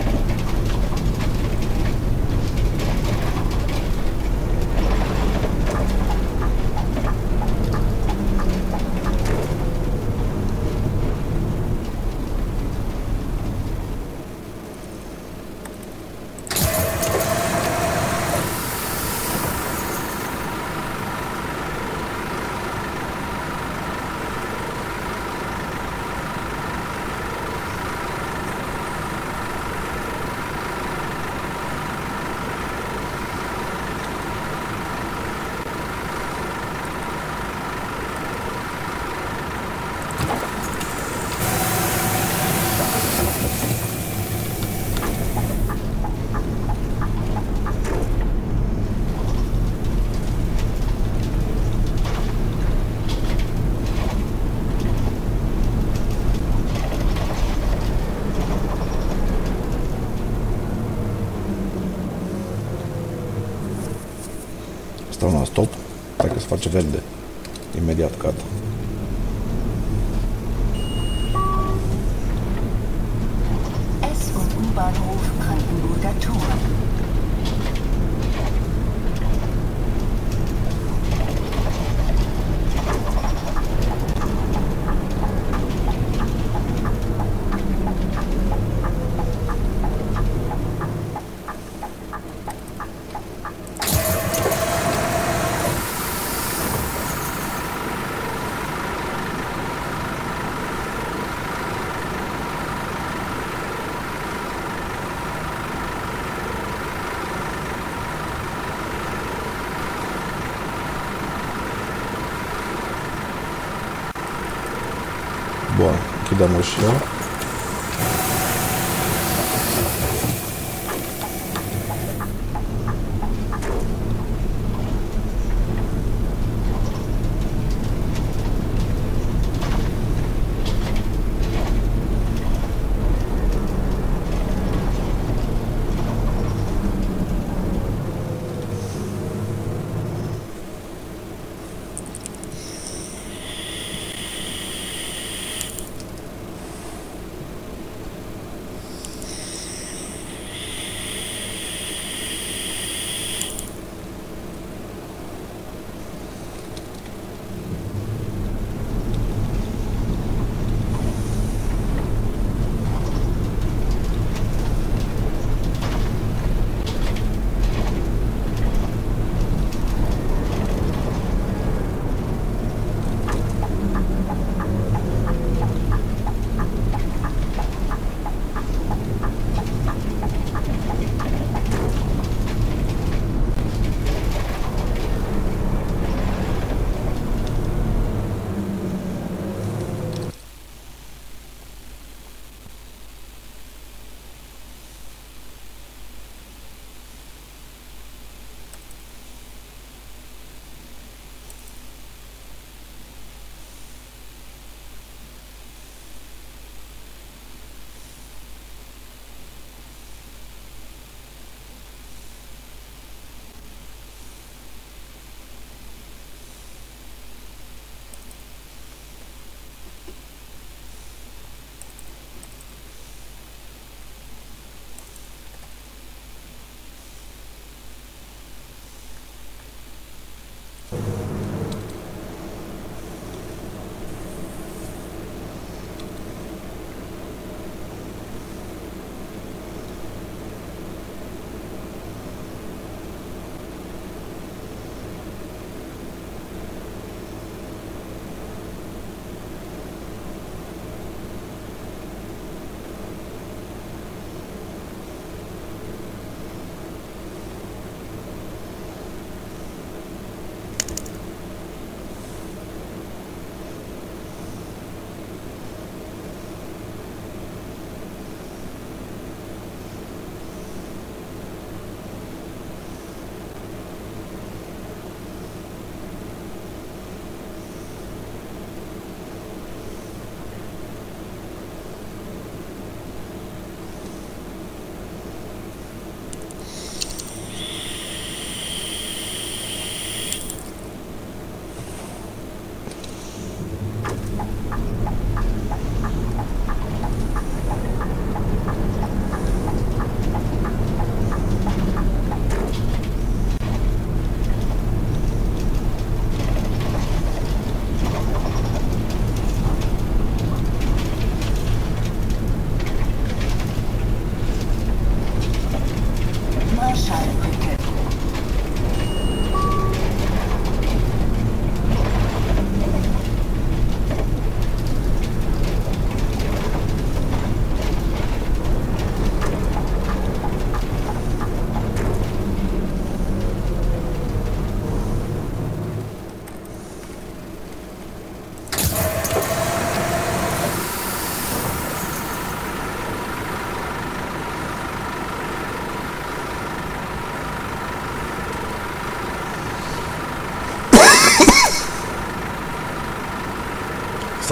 S1: Stau la stop, dacă se face verde. Imediat gata.
S2: S- und U-Bahnhof Brandenburger Tor.
S1: Bun, închidem ușile.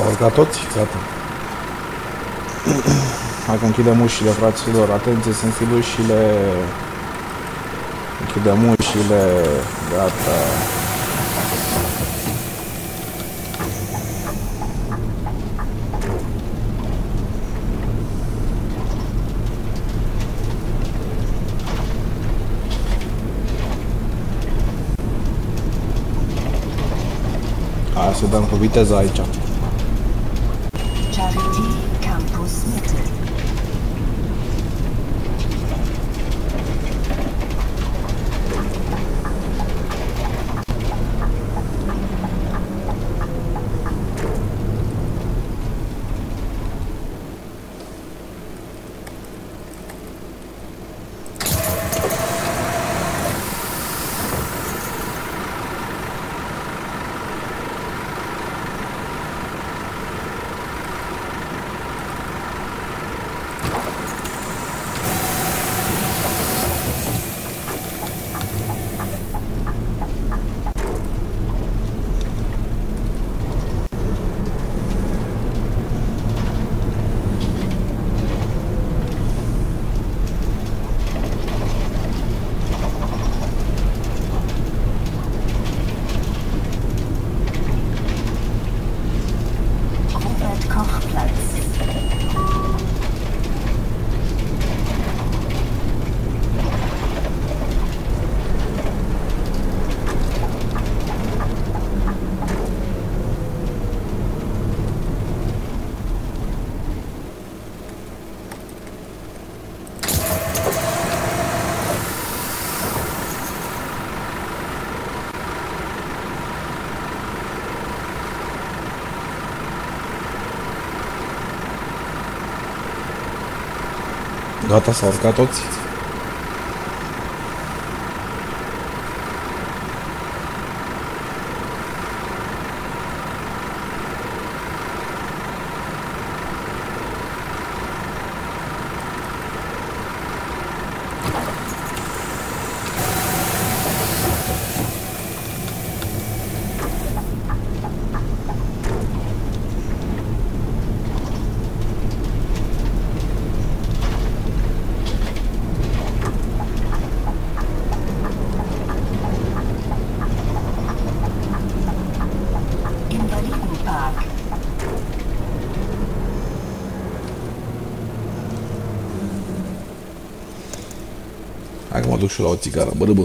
S1: S-au urcat toți? Gata. Hai că închidem ușile, fraților. Atenție, sunt stil ușile. Închidem ușile. Gata. Hai să dăm cu viteză aici.
S2: Charité Campus Mitte.
S1: Gata, s-au urcat toți? Hai că mă duc și la o țigară, bă, bă.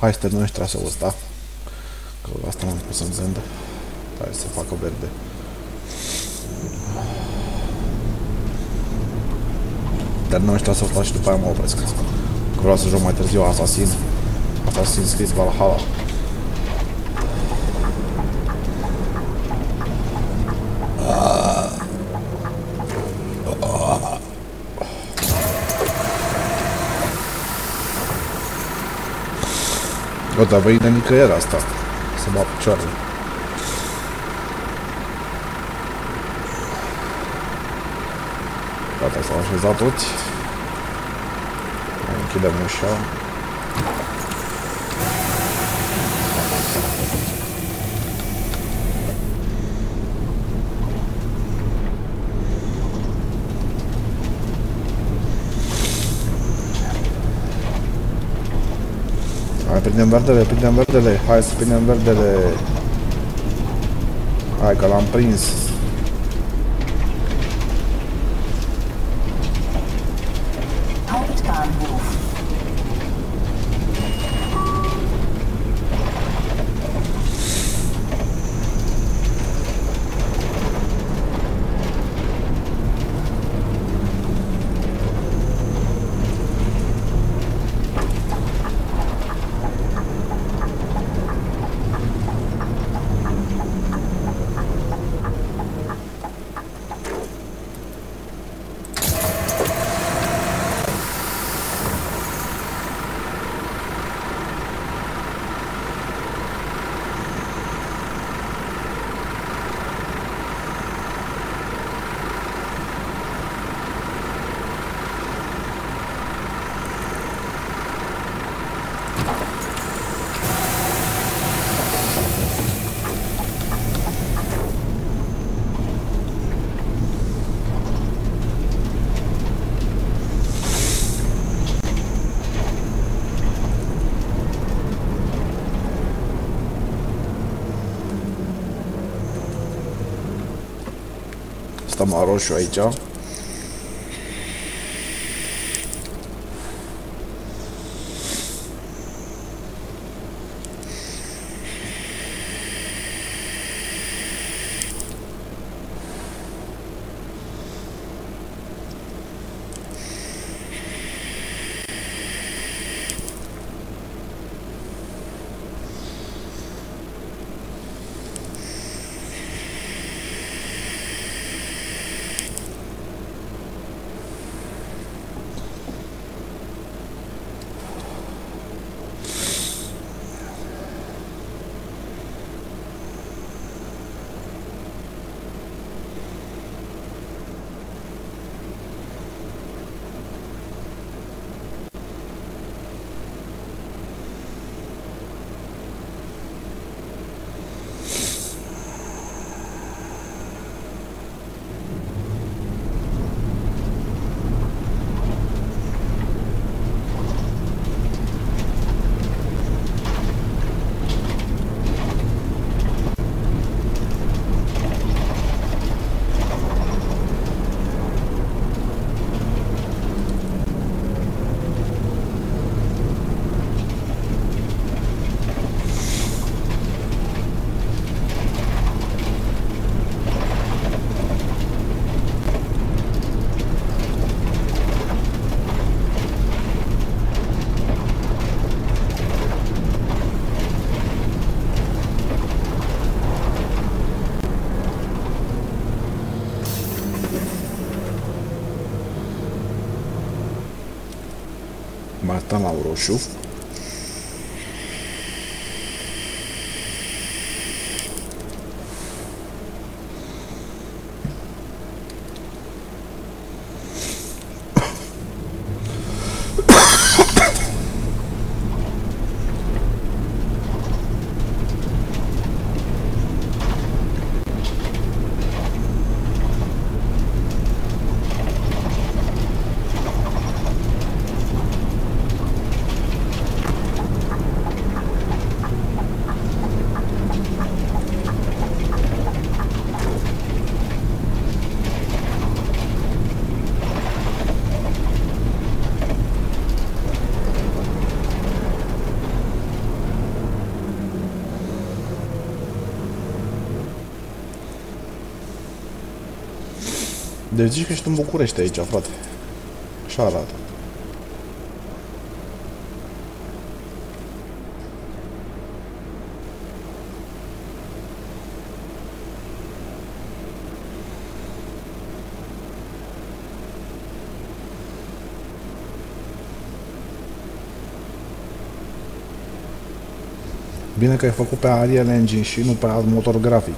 S1: Hai să terminăm și traseul ăsta. Că asta m-am spus în vând. Hai să facă verde. Terminăm și traseul ăsta și după aia mă opresc. Că vreau să joc mai târziu Assassin. Assassin's Creed Valhalla. O, dar vei de nicăieri asta. Să mă picioarele. Gata, s-au așezat toți. Mai închidem ușa. Hai, prindem verdele, prindem verdele, hai să prindem verdele. Hai că l-am prins.
S2: Hauptbahnhof.
S1: Stăm la roșu aici. Mai stăm la roșu. Deci zici că ești în București aici, frate. Așa arată. Bine că ai făcut pe Unreal Engine și nu pe alt motor grafic.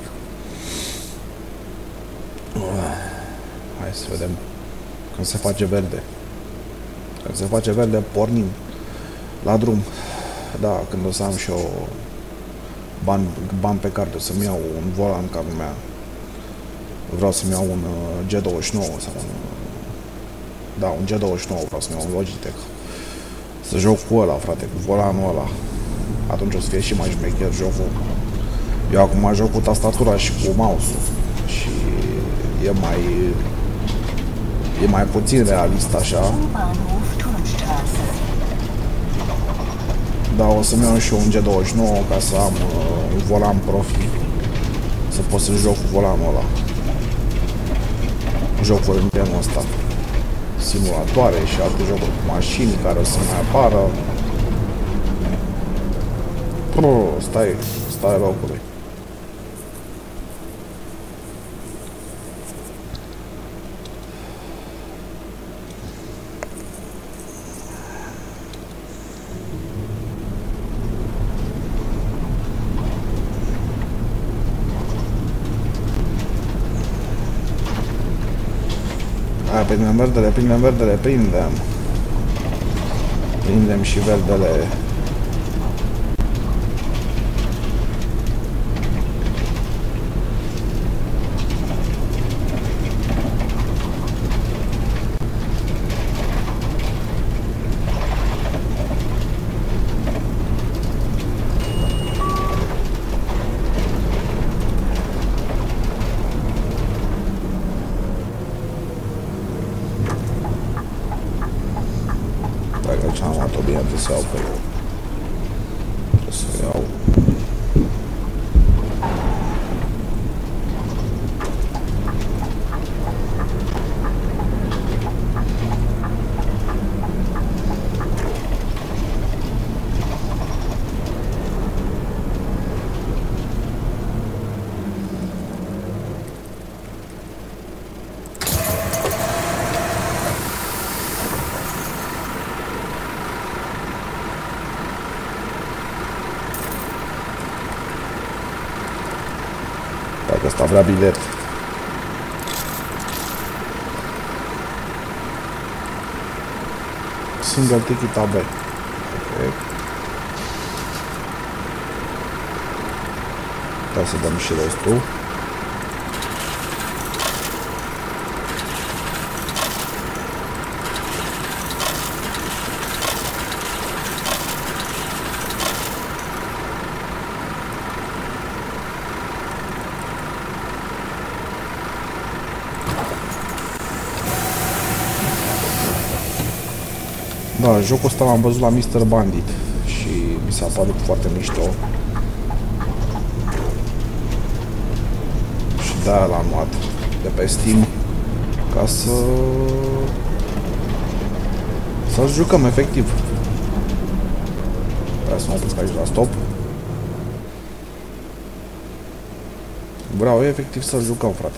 S1: Hai să vedem când se face verde. Când se face verde, pornim la drum. Da, când o să am și eu bani, bani pe carte, să-mi iau un volan ca lumea. Vreau să-mi iau un G douăzeci și nouă sau un... Da, un G douăzeci și nouă, vreau să-mi iau un Logitech. Să joc cu ăla, frate, cu volanul ăla. Atunci o să fie și mai șmecher jocul. Eu acum joc cu tastatura și cu mouse-ul și e mai e mai puțin realist așa. Dar o să-mi iau și eu un G douăzeci și nouă ca să am uh, un volan profi, să pot să joc cu volanul ăla. Jocuri în genul ăsta, simulatoare și alte jocuri cu mașini care o să mai apară. Pro, stai, stai locului. Hai, prindem verdele, prindem verdele, prindem. Prindem și verdele. Am luat-o bine, trebuie să iau pe eu. Trebuie să iau. Dacă ăsta vrea bilet. Single ticket A B. Ok. Hai să dăm și restul. Da, jocul ăsta l-am văzut la mister Bandit și mi s-a părut foarte mișto. Și de-aia l-am luat de pe Steam ca să să jucăm efectiv. Vreau să mă opresc aici la stop. Vreau efectiv să jucăm, frate.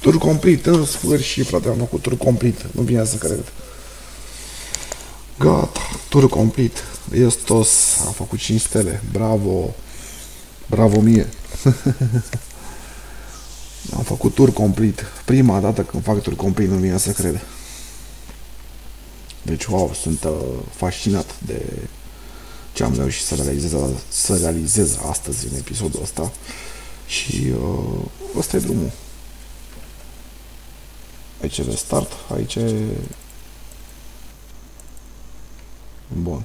S1: Tur complet, în sfârșit, frate, am făcut tur complet. Nu vine să cred. Gata, tur complet. Estos, am făcut cinci stele. Bravo. Bravo mie. Am făcut tur complet. Prima dată când fac tur complet, nu vine să cred. Deci, wow, sunt uh, fascinat de ce am reușit să realizez, să realizez astăzi în episodul ăsta. Și uh, ăsta e drumul. Aici e restart, aici e... Bun.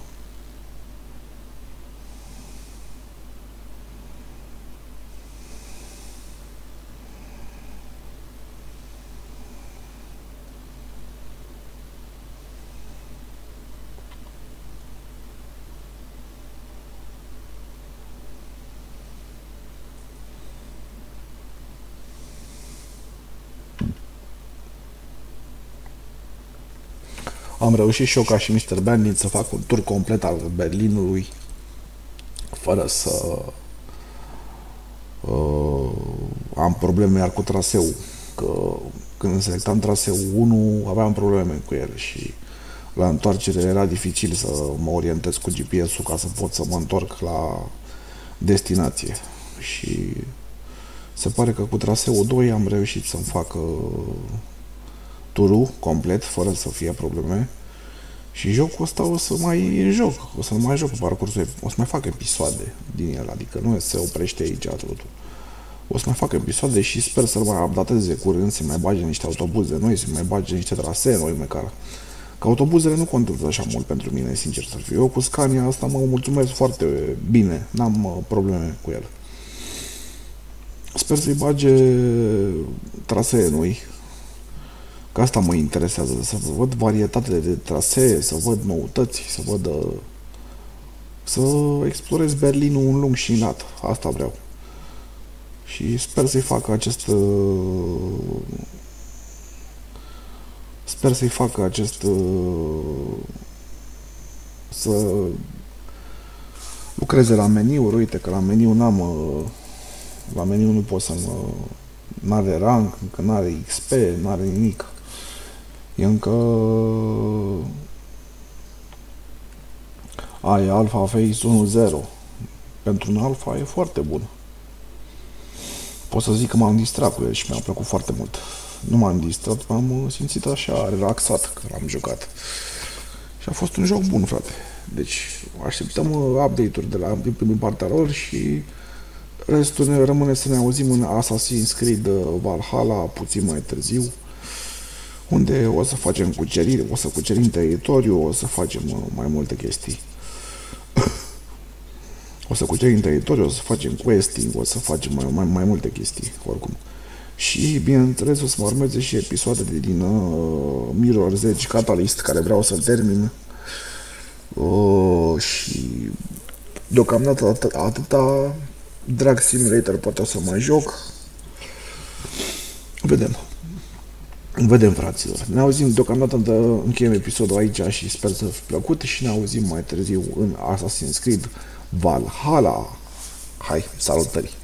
S1: Am reușit și eu ca și mister Bandit să fac un tur complet al Berlinului fără să uh, am probleme iar cu traseul, că când selectam traseul unu aveam probleme cu el și la întoarcere era dificil să mă orientez cu G P S-ul ca să pot să mă întorc la destinație și se pare că cu traseul doi am reușit să-mi fac turul complet, fără să fie probleme. Și jocul ăsta o să mai joc, o să mai joc pe parcursul, o să mai fac episoade din el, adică nu se oprește aici totul. O să mai fac episoade și sper să-l mai updateze curând, să mai bage niște autobuze noi, să mai bage niște trasee noi măcar. Că autobuzele nu contează așa mult pentru mine, sincer să fiu. Eu cu Scania asta mă mulțumesc foarte bine, n-am uh, probleme cu el. Sper să-i bage trasee noi. Că asta mă interesează, să văd varietatele de trasee, să văd noutăți, să văd... să explorez Berlinul în lung și în lat. Asta vreau. Și sper să-i fac acest... Sper să-i fac acest... să lucreze la meniuri. Uite că la meniu n-am... la meniu nu pot să mă... n-are rank, încă n-are X P, n-are nimic. E încă... A, e Alpha Face unu zero. Pentru un Alpha e foarte bun. Pot să zic că m-am distrat cu el și mi-a plăcut foarte mult. Nu m-am distrat, m-am simțit așa relaxat când l-am jucat. Și a fost un joc bun, frate. Deci așteptăm update-uri de la din partea lor și restul ne rămâne să ne auzim în Assassin's Creed Valhalla puțin mai târziu, unde o să facem cuceriri, o să cucerim teritoriu, o să facem mai multe chestii. O să cucerim teritoriu, o să facem questing, o să facem mai, mai, mai multe chestii, oricum. Și, bineînțeles, o să mă urmeze și episoade de din uh, Mirror's Edge Catalyst, care vreau să termin. Uh, și deocamdată at atâta. Drag Simulator poate o să mai joc. Vedem. Vedem, fraților. Ne auzim deocamdată, încheiem episodul aici și sper să fi plăcut și ne auzim mai târziu în Assassin's Creed Valhalla. Hai, salutări!